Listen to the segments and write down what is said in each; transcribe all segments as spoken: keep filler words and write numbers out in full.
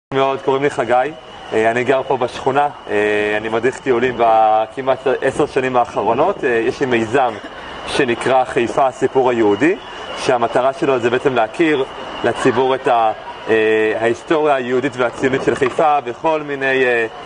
מאוד, קוראים לי חגי, אני גר פה בשכונה, אני מדריך טיולים בכמעט עשר שנים האחרונות. יש לי מיזם שנקרא חיפה הסיפור היהודי, שהמטרה שלו זה בעצם להכיר לציבור את ההיסטוריה היהודית והציונית של חיפה בכל מיני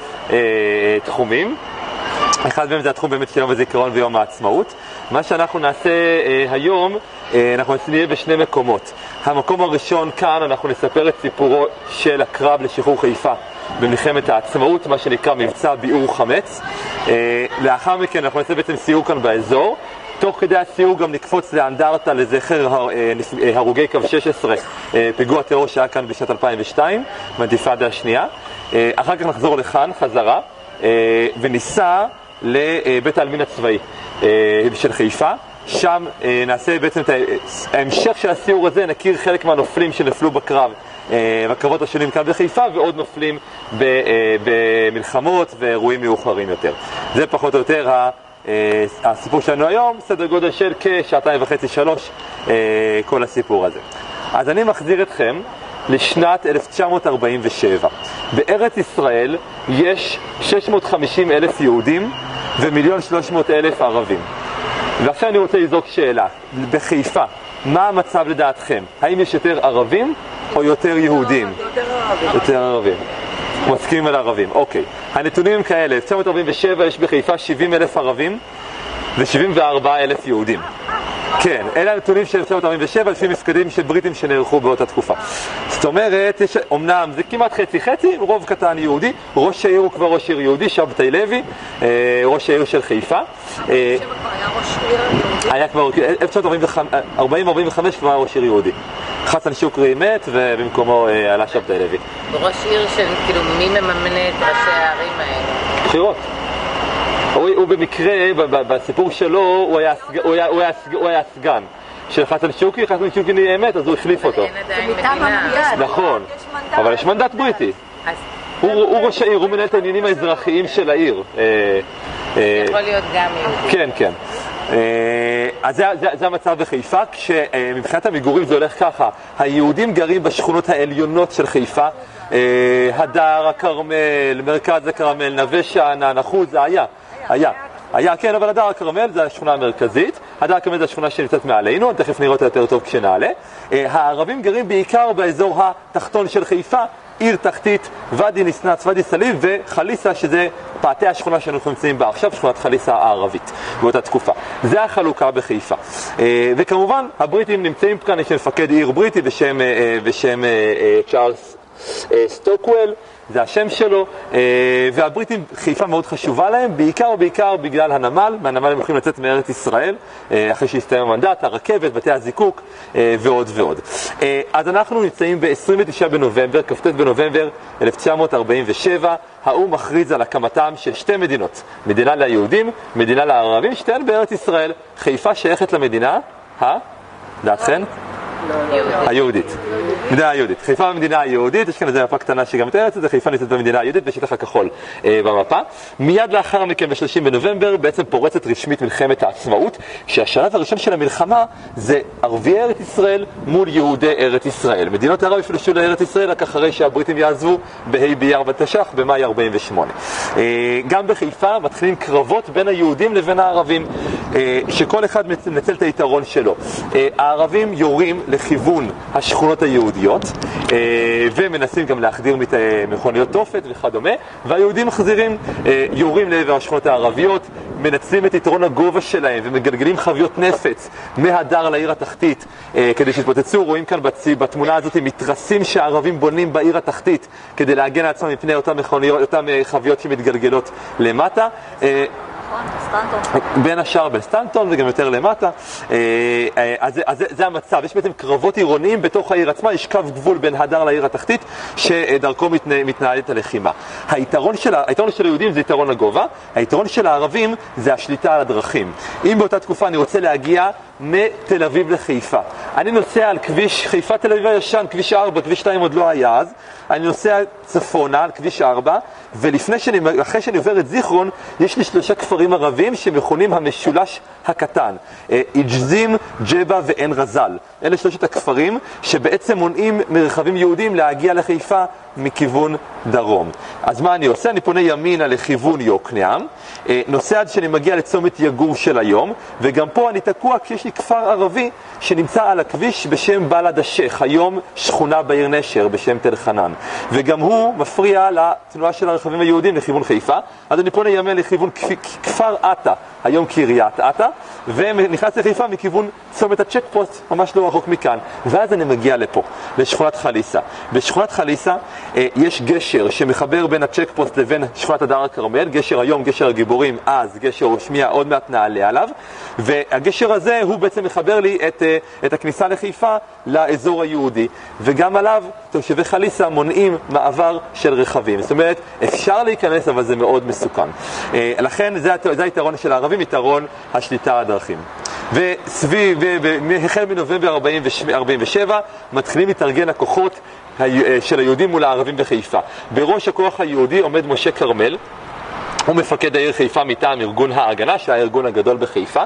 תחומים. אחד מהם זה התחום באמת של יום הזיכרון ויום העצמאות. מה שאנחנו נעשה היום, אנחנו נהיה בשני מקומות. המקום הראשון כאן אנחנו נספר את סיפורו של הקרב לשחרור חיפה במלחמת העצמאות, מה שנקרא מבצע ביעור חמץ. לאחר מכן אנחנו נעשה בעצם סיור כאן באזור. תוך כדי הסיור גם נקפוץ לאנדרטה לזכר הרוגי קו שש עשרה, פיגוע טרור שהיה כאן בשנת אלפיים ושתיים, מהאינתיפאדה השנייה. אחר כך נחזור לכאן חזרה וניסע לבית העלמין הצבאי של חיפה. שם נעשה בעצם את ההמשך של הסיור הזה, נכיר חלק מהנופלים שנפלו בקרב בקרבות השונים כאן בחיפה, ועוד נופלים במלחמות ואירועים מאוחרים יותר. זה פחות או יותר הסיפור שלנו היום, סדר גודל של כשעתיים וחצי שלוש, כל הסיפור הזה. אז אני מחזיר אתכם לשנת אלף תשע מאות ארבעים ושבע. בארץ ישראל יש שש מאות וחמישים אלף יהודים ומיליון שלוש מאות אלף ערבים. ועכשיו אני רוצה לזרוק שאלה, בחיפה, מה המצב לדעתכם? האם יש יותר ערבים או יותר יהודים? יותר ערבים. יותר ערבים. מסכימים על ערבים, אוקיי. הנתונים הם כאלה, אלף תשע מאות ארבעים ושבע יש בחיפה שבעים אלף ערבים ו-שבעים וארבעה אלף יהודים. כן, אלה הנתונים של אלף תשע מאות ארבעים ושבע לפי מפקדים של בריטים שנערכו באותה תקופה. זאת אומרת, יש, אומנם זה כמעט חצי חצי, רוב קטן יהודי, ראש העיר הוא כבר ראש עיר יהודי, שבתאי לוי, ראש העיר של חיפה. שבע כבר היה ראש עיר יהודי? היה כבר, אלף תשע מאות ארבעים ארבעים וחמש כבר היה ראש עיר יהודי. חסן שוקרי מת ובמקומו עלה שבתאי לוי. ראש עיר של, כאילו, מי מממן את ראשי הערים האלה? בחירות. הוא, הוא במקרה, בסיפור שלו, הוא היה, הוא היה, הוא היה, הוא היה סגן של חסן שוקרי, חסן שוקרי נאמת, אז הוא החליף אותו. אין עדיין מדינה. נכון, אבל יש מנדט בריטי. הוא ראש העיר, הוא מנהל את העניינים האזרחיים של העיר. יכול להיות גם יהודי. כן, כן. אז זה, זה, זה המצב בחיפה, כשמבחינת המגורים זה הולך ככה. היהודים גרים בשכונות העליונות של חיפה, הדר, הכרמל, מרכז הכרמל, נווה שאנן, אחוז, זה היה. היה, היה, כן, אבל הדר הכרמל זה השכונה המרכזית, הדר הכרמל זה השכונה שנמצאת מעלינו, תכף נראה אותה יותר טוב כשנעלה. הערבים גרים בעיקר באזור התחתון של חיפה, עיר תחתית, ואדי נסנץ, ואדי סליב וחליסה, שזה פאתי השכונה שאנחנו נמצאים בה עכשיו, שכונת חליסה הערבית באותה תקופה. זה החלוקה בחיפה. וכמובן, הבריטים נמצאים כאן, יש מפקד עיר בריטי בשם, בשם צ'ארלס סטוקוול, זה השם שלו, והבריטים, חיפה מאוד חשובה להם, בעיקר ובעיקר בגלל הנמל. מהנמל הם יכולים לצאת מארץ ישראל, אחרי שהסתיים המנדט, הרכבת, בתי הזיקוק, ועוד ועוד. אז אנחנו נמצאים ב-עשרים ותשעה בנובמבר, כ"ט בנובמבר אלף תשע מאות ארבעים ושבע, האו"ם מכריז על הקמתם של שתי מדינות, מדינה ליהודים, מדינה לערבים, שתיהן בארץ ישראל. חיפה שייכת למדינה, ה? דעתכן? היהודית. מדינה היהודית. חיפה במדינה היהודית, יש כאן איזו מפה קטנה שגם מתארת את זה, חיפה נמצאת במדינה היהודית בשטח הכחול במפה. מיד לאחר מכן ב-שלושים בנובמבר בעצם פורצת רשמית מלחמת העצמאות, שהשלב הראשון של המלחמה זה ערביי ארץ ישראל מול יהודי ארץ ישראל. מדינות ערב יפלשו לארץ ישראל רק אחרי שהבריטים יעזבו בה' באייר בתש"ח במאי ארבעים ושמונה. גם בחיפה מתחילים קרבות בין היהודים לבין הערבים, שכל אחד מנצל את היתרון שלו. הערבים יורים לכיוון השכונות היהודיות ומנסים גם להחדיר מכוניות תופת וכדומה, והיהודים מחזירים, יורים לעבר השכונות הערביות, מנצלים את יתרון הגובה שלהם ומגלגלים חביות נפץ מהדר לעיר התחתית כדי שיתפוצצו. רואים כאן בתמונה הזאת מתרסים שהערבים בונים בעיר התחתית כדי להגן עצמם מפני אותם מכוניות, אותם חביות שמתגלגלות למטה, בין השאר בסטנטון וגם יותר למטה. אז, אז זה המצב. יש בעצם קרבות עירוניים בתוך העיר עצמה, יש קו גבול בין הדר לעיר התחתית שדרכו מתנה, מתנהלת הלחימה. היתרון של, היתרון של היהודים זה יתרון הגובה, היתרון של הערבים זה השליטה על הדרכים. אם באותה תקופה אני רוצה להגיע מתל אביב לחיפה, אני נוסע על כביש חיפה תל אביב הישן, כביש ארבע, כביש שתיים עוד לא היה אז, אני נוסע צפונה על כביש ארבע, ולפני שאני, אחרי שאני עובר את זיכרון, יש לי שלושה כפרים ערבים שמכונים המשולש הקטן, איג'זים, ג'בה ועין רזל. אלה שלושת הכפרים שבעצם מונעים מרחבים יהודים להגיע לחיפה מכיוון דרום. אז מה אני עושה? אני פונה ימינה לכיוון יוקנעם, נוסע עד שאני מגיע לצומת יגור של היום, וגם פה אני תקוע כי יש לי כפר ערבי שנמצא על הכביש בשם בלד השייח, היום שכונה בעיר נשר בשם תל חנן, וגם הוא מפריע לתנועה של הרכבים היהודים לכיוון חיפה. אז אני פונה ימינה לכיוון כפר עטה, היום קריית עטה, ונכנס לחיפה מכיוון צומת הצ'ק פוסט, ממש לא רחוק מכאן. ואז אני מגיע לפה, לשכונת חליסה. בשכונת חליסה אה, יש גשר שמחבר בין הצ'ק פוסט לבין שכונת הדר הכרמל, גשר היום, גשר הגיבורים, אז גשר שמיע, עוד מעט נעלה עליו, והגשר הזה הוא בעצם מחבר לי את, אה, את הכניסה לחיפה לאזור היהודי, וגם עליו תושבי חליסה מונעים מעבר של רכבים. זאת אומרת, אפשר להיכנס, אבל זה מאוד מסוכן. אה, לכן זה, זה היתרון של הערבים, יתרון השליטה הדרכים. וסביב, החל מנובמבר ארבעים ושבע, מתחילים להתארגן הכוחות של היהודים מול הערבים בחיפה. בראש הכוח היהודי עומד משה כרמל, הוא מפקד העיר חיפה מטעם ארגון ההגנה, שהארגון הגדול בחיפה.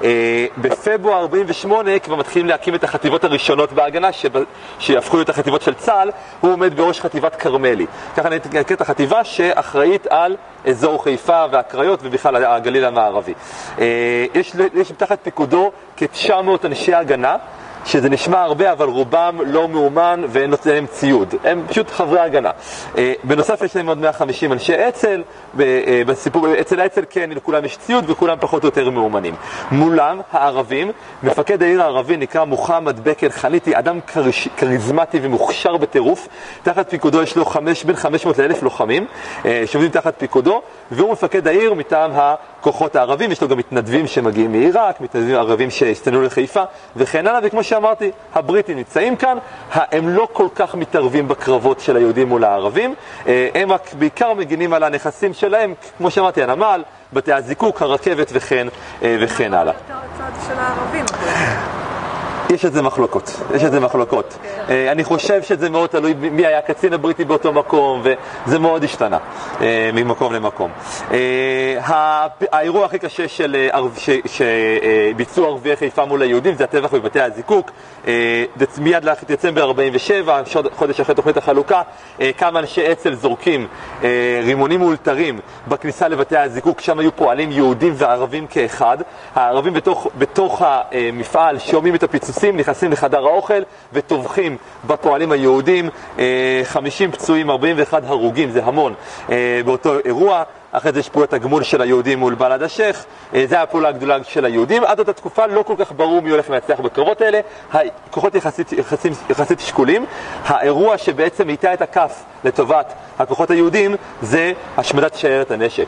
בפברואר ארבעים ושמונה כבר מתחילים להקים את החטיבות הראשונות בהגנה, שיהפכו להיות החטיבות של צה"ל. הוא עומד בראש חטיבת כרמלי. ככה נקראת את החטיבה שאחראית על אזור חיפה והקריות ובכלל הגליל המערבי. יש, יש תחת פיקודו כ-תשע מאות אנשי הגנה, שזה נשמע הרבה, אבל רובם לא מאומן ואין להם ציוד. הם פשוט חברי הגנה. בנוסף יש להם עוד מאה וחמישים אנשי אצ"ל, בסיפור, אצל האצ"ל כן, לכולם יש ציוד וכולם פחות או יותר מאומנים. מולם, הערבים, מפקד העיר הערבי נקרא מוחמד בקר חניתי, אדם קריזמטי ומוכשר בטירוף. תחת פיקודו יש לו חמש, בין חמש מאות לאלף לוחמים, שעובדים תחת פיקודו, והוא מפקד העיר מטעם הכוחות הערבים. יש לו גם מתנדבים שמגיעים מעיראק, מתנדבים ערבים שהסתננו לחיפה, וכן הלאה. וכמו שאמרתי, הבריטים נמצאים כאן, הם לא כל כך מתערבים בקרבות של היהודים מול הערבים, הם רק בעיקר מגינים על הנכסים שלהם, כמו שאמרתי, הנמל, בתי הזיקוק, הרכבת וכן, וכן הלאה. יותר הצד של הערבים. יש את זה מחלוקות, יש את זה מחלוקות. אני חושב שזה מאוד תלוי מי היה הקצין הבריטי באותו מקום, וזה מאוד השתנה ממקום למקום. האירוע הכי קשה שביצעו ערביי חיפה מול היהודים זה הטבח בבתי הזיקוק. מיד לדצמבר ארבעים ושבע, חודש אחרי תוכנית החלוקה, כמה אנשי אצ"ל זורקים רימונים מאולתרים בכניסה לבתי הזיקוק, שם היו פועלים יהודים וערבים כאחד. הערבים בתוך, בתוך המפעל שומעים את הפיצוצים, נכנסים לחדר האוכל וטובחים בפועלים היהודים. חמישים פצועים, ארבעים ואחד הרוגים, זה המון באותו אירוע. אחרי זה יש פעולת הגמול של היהודים מול בלד השייח. זה הפעולה הגדולה של היהודים. עד אותה תקופה לא כל כך ברור מי הולך להצליח בקרבות האלה. הכוחות יחסית, יחסית, יחסית שקולים. האירוע שבעצם איתה את הכף לטובת הכוחות היהודים זה השמדת שיירת הנשק.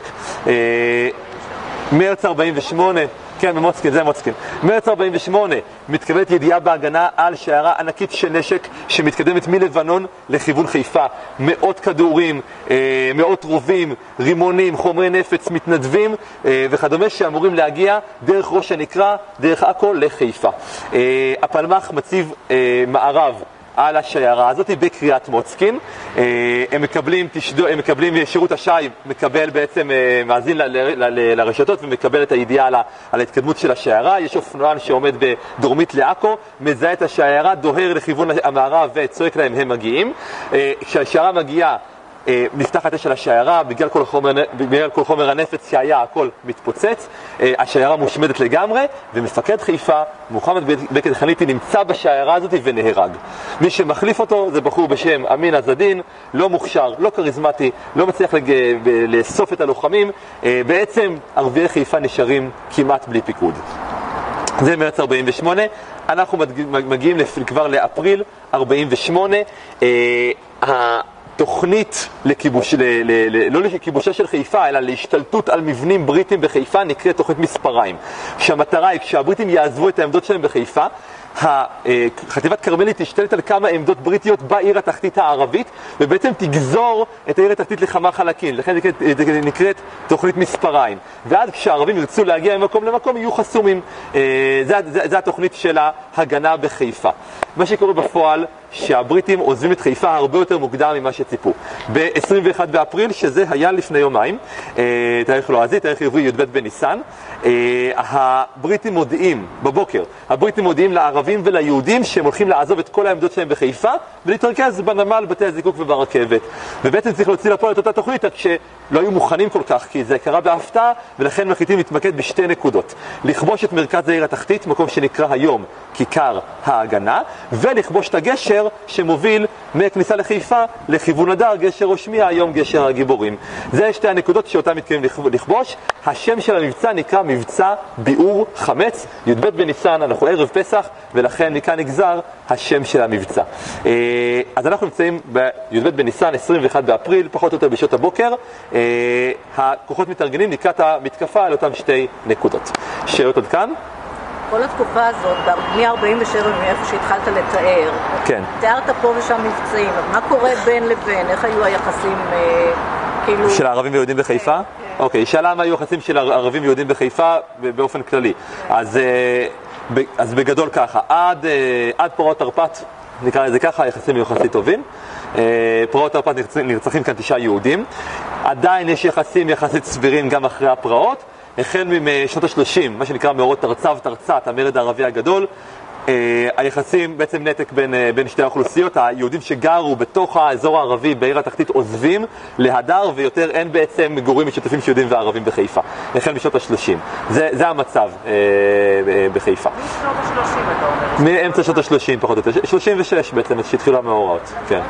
מרץ ארבעים ושמונה, כן, במוצקין, זה מוצקין. מרץ ארבעים ושמונה מתקבלת ידיעה בהגנה על שיירה ענקית של נשק שמתקדמת מלבנון לכיוון חיפה. מאות כדורים, מאות רובים, רימונים, חומרי נפץ, מתנדבים וכדומה שאמורים להגיע דרך ראש הנקרה, דרך עכו לחיפה. הפלמ"ח מציב מערב על השיירה הזאת בקריית מוצקין. הם מקבלים, תשדו, הם מקבלים שירות השי, מקבל בעצם, מאזין ל, ל, ל, לרשתות ומקבל את הידיעה על, על ההתקדמות של השיירה. יש אופנוען שעומד בדרומית לעכו, מזהה את השיירה, דוהר לכיוון המערב וצועק להם הם מגיעים. כשהשיירה מגיעה, נפתחת אש על השיירה, בגלל כל חומר, בגלל כל חומר הנפץ שהיה, הכל מתפוצץ. השיירה מושמדת לגמרי, ומפקד חיפה, מוחמד בקר חניתי, נמצא בשיירה הזאת ונהרג. מי שמחליף אותו זה בחור בשם אמין עזדין, לא מוכשר, לא קריזמטי, לא מצליח לג... לאסוף את הלוחמים. בעצם ערביי חיפה נשארים כמעט בלי פיקוד. זה מרץ ארבעים ושמונה. אנחנו מגיעים כבר לאפריל ארבעים ושמונה. תוכנית לכיבוש, ל, ל, ל, לא לכיבושה של חיפה, אלא להשתלטות על מבנים בריטים בחיפה, נקראת תוכנית מספריים. כשהמטרה היא, כשהבריטים יעזבו את העמדות שלהם בחיפה, חטיבת כרמלי תשתלט על כמה עמדות בריטיות בעיר התחתית הערבית, ובעצם תגזור את העיר התחתית לכמה חלקים. לכן זה נקראת תוכנית מספריים. ועד כשהערבים ירצו להגיע ממקום למקום, יהיו חסומים. זה, זה, זה התוכנית של ההגנה בחיפה. מה שקורה בפועל, שהבריטים עוזבים את חיפה הרבה יותר מוקדם ממה שציפו. ב-עשרים ואחד באפריל, שזה היה לפני יומיים, תאריך לועזי, תאריך עברי י"ב בניסן, הבריטים מודיעים, בבוקר, הבריטים מודיעים לערבים וליהודים שהם הולכים לעזוב את כל העמדות שלהם בחיפה ולהתרכז בנמל, בתי הזיקוק וברכבת. ובעצם צריך להוציא לפועל את אותה תוכנית, רק שלא היו מוכנים כל כך, כי זה קרה בהפתעה, ולכן מחליטים להתמקד בשתי נקודות. לכבוש את מרכז העיר התחתית, מקום שנקרא היום כיכר ההגנה, ולכבוש את הגשר שמוביל מכניסה לחיפה לכיוון הדר, גשר רושמיה, היום גשר הגיבורים. זה שתי הנקודות שאותן מתכוונים לכבוש. השם של המבצע נקרא מבצע ביעור חמץ, י"ב בניסן, אנחנו ערב פסח, ולכן מכאן נגזר השם של המבצע. אז אנחנו נמצאים בי"ב בניסן, עשרים ואחד באפריל, פחות או יותר בשעות הבוקר. הכוחות מתארגנים לקראת המתקפה על אותם שתי נקודות. שאלות עד כאן? כל התקופה הזאת, מ-ארבעים ושבע, מאיפה שהתחלת לתאר, כן. תיארת פה ושם מבצעים, מה קורה בין לבין? איך היו היחסים, אה, כאילו... של הערבים ויהודים בחיפה? כן, כן. אוקיי, שאלה מה היו היחסים של הערבים ויהודים בחיפה באופן כללי. אז, אה, ב, אז בגדול ככה, עד, אה, עד פרעות תרפ"ט, נקרא לזה ככה, היחסים היו יחסית טובים. אה, פרעות תרפ"ט נרצחים, נרצחים כאן תשעה יהודים. עדיין יש יחסים יחסית סבירים גם אחרי הפרעות. החל משנות ה-שלושים, מה שנקרא מאורות תרצב תרצת, המרד הערבי הגדול, אה, היחסים, בעצם נתק בין, אה, בין שתי האוכלוסיות, היהודים שגרו בתוך האזור הערבי בעיר התחתית עוזבים להדר, ויותר אין בעצם מגורים משותפים של יהודים וערבים בחיפה. החל משנות ה-שלושים. זה, זה המצב אה, אה, בחיפה. משנות ה-שלושים אתה אומר? מאמצע שנות ה-שלושים פחות או יותר. שלושים ושש בעצם, שהתחילו המאורעות. כן.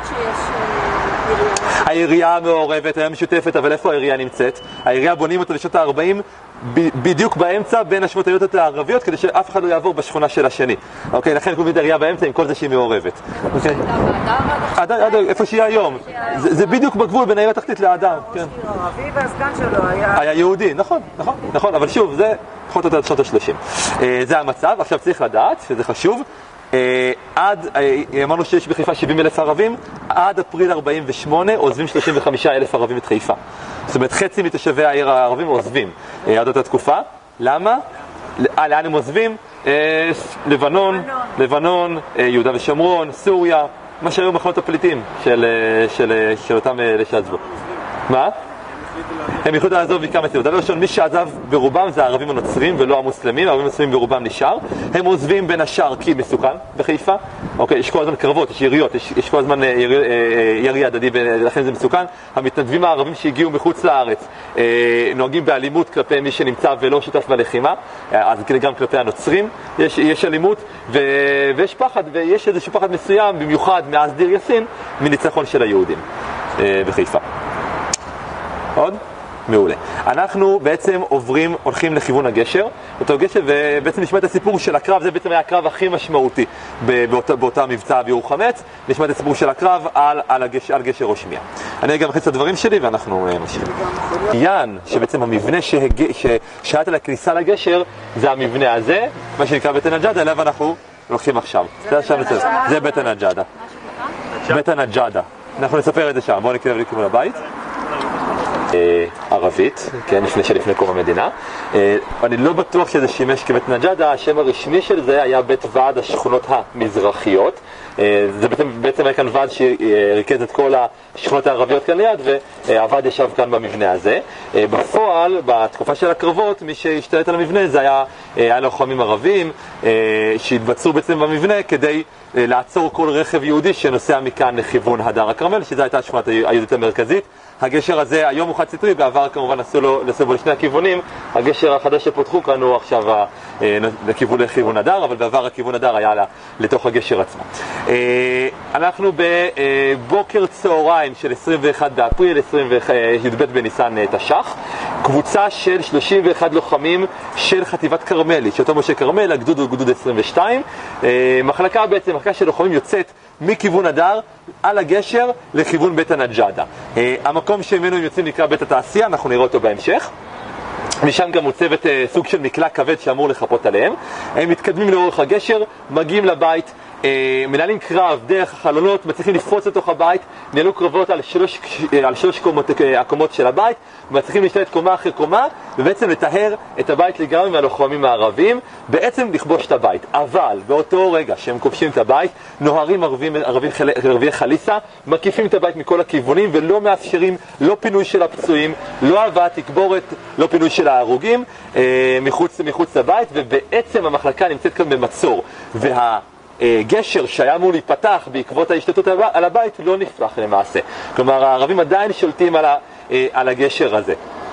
העירייה המעורבת, היה משותפת, אבל איפה העירייה נמצאת? העירייה בונים אותה בשנות ה-ארבעים, בדיוק באמצע בין השמות היהודיות הערביות, כדי שאף אחד לא יעבור בשכונה של השני. אוקיי, לכן קוראים את העירייה באמצע עם כל זה שהיא מעורבת. אוקיי? עד איפה שהיא היום. זה בדיוק בגבול בין העיר התחתית להדר. ראש עיר ערבי והסגן שלו היה... היה יהודי, נכון, נכון, נכון, אבל שוב, זה פחות או יותר שנות ה-שלושים. זה המצב, עכשיו צריך לדעת, שזה חשוב, עד, אמרנו שיש בחיפה שבעים אלף ערבים, עד אפריל ארבעים ושמונה עוזבים שלושים וחמישה אלף ערבים את חיפה. זאת אומרת, חצי מתושבי העיר הערבים עוזבים עד אותה תקופה. למה? לאן הם עוזבים? לבנון, לבנון, יהודה ושומרון, סוריה, מה שהיו מחנות הפליטים של, של, של אותם אלה שעזבו. מה? הם יכולים לעזוב מכמה סיבות. דבר ראשון, מי שעזב ברובם זה הערבים הנוצרים ולא המוסלמים, הערבים הנוצרים ברובם נשאר. הם עוזבים בין השאר כי מסוכן בחיפה. אוקיי, יש כל הזמן קרבות, יש יריות, יש, יש כל הזמן ירי, ירי הדדי, ולכן זה מסוכן. המתנדבים הערבים שהגיעו מחוץ לארץ נוהגים באלימות כלפי מי שנמצא ולא שותף בלחימה, אז גם כלפי הנוצרים יש, יש אלימות, ו, ויש פחד, ויש איזשהו פחד מסוים, במיוחד מאז דיר יאסין, מניצחון של היהודים בחיפה. עוד? מעולה. אנחנו בעצם עוברים, הולכים לכיוון הגשר, אותו גשר, ובעצם נשמע את הסיפור של הקרב, זה בעצם היה הקרב הכי משמעותי באותה, באותה מבצע ביעור חמץ, נשמע את הסיפור של הקרב על, על, הגשר, על גשר רושמיה. אני גם מכניס את הדברים שלי ואנחנו נשאיר. יען, שבעצם המבנה ששאלת על הכניסה לגשר, זה המבנה הזה, מה שנקרא בית הנג'אדה, אליו אנחנו הולכים עכשיו. זה בית הנג'אדה. בית הנג'אדה. אנחנו נספר את זה שם, בואו נקרב לכיוון הבית. ערבית, כן, לפני שלפני קום המדינה. אני לא בטוח שזה שימש כבית נג'אדה, השם הרשמי של זה היה בית ועד השכונות המזרחיות. זה בעצם, בעצם היה כאן ועד שריכז את כל השכונות הערביות כאן ליד, והוועד ישב כאן במבנה הזה. בפועל, בתקופה של הקרבות, מי שהשתלט על המבנה זה היה, היה לוחמים ערבים שהתבצעו בעצם במבנה כדי לעצור כל רכב יהודי שנוסע מכאן לכיוון הדר הכרמל, שזו הייתה השכונת היהודית המרכזית. הגשר הזה היום הוא חד סטרי, בעבר כמובן נסו לו, נסו בו לשני הכיוונים. הגשר החדש שפותחו כאן הוא עכשיו לכיוון לכיוון הדר, אבל בעבר הכיוון הדר היה לתוך הגשר עצמו. אנחנו בבוקר צהריים של עשרים ואחד באפריל, י"ב בניסן תש"ח, קבוצה של שלושים ואחד לוחמים של חטיבת כרמלי, שאותו משה כרמל, הגדוד הוא גדוד עשרים ושתיים. מחלקה בעצם, מחלקה של לוחמים יוצאת מכיוון הדר על הגשר לכיוון בית הנג'אדה. המקום שממנו הם יוצאים נקרא בית התעשייה, אנחנו נראה אותו בהמשך. משם גם מוצבת סוג של מקלע כבד שאמור לחפות עליהם. הם מתקדמים לאורך הגשר, מגיעים לבית, אה, מנהלים קרב דרך החלונות, מצליחים לפרוץ לתוך הבית, ניהלו קרבות על שלוש, על שלוש קומות, הקומות של הבית, מצליחים להשתלט קומה אחרי קומה, ובעצם לטהר את הבית לגמרי מהלוחמים הערבים, בעצם לכבוש את הבית. אבל באותו רגע שהם כובשים את הבית, נוהרים ערבים, ערבים, ערבי חליסה, מקיפים את הבית מכל הכיוונים, ולא מאפשרים לא פינוי של הפצועים, לא הבאת תקבורת, לא פינוי של ההרוגים, אה, מחוץ, מחוץ לבית, ובעצם המחלקה נמצאת כאן במצור. וה... גשר שהיה אמור להיפתח בעקבות ההשתתות על הבית לא נפתח למעשה. כלומר, הערבים עדיין שולטים על, ה, על הגשר הזה.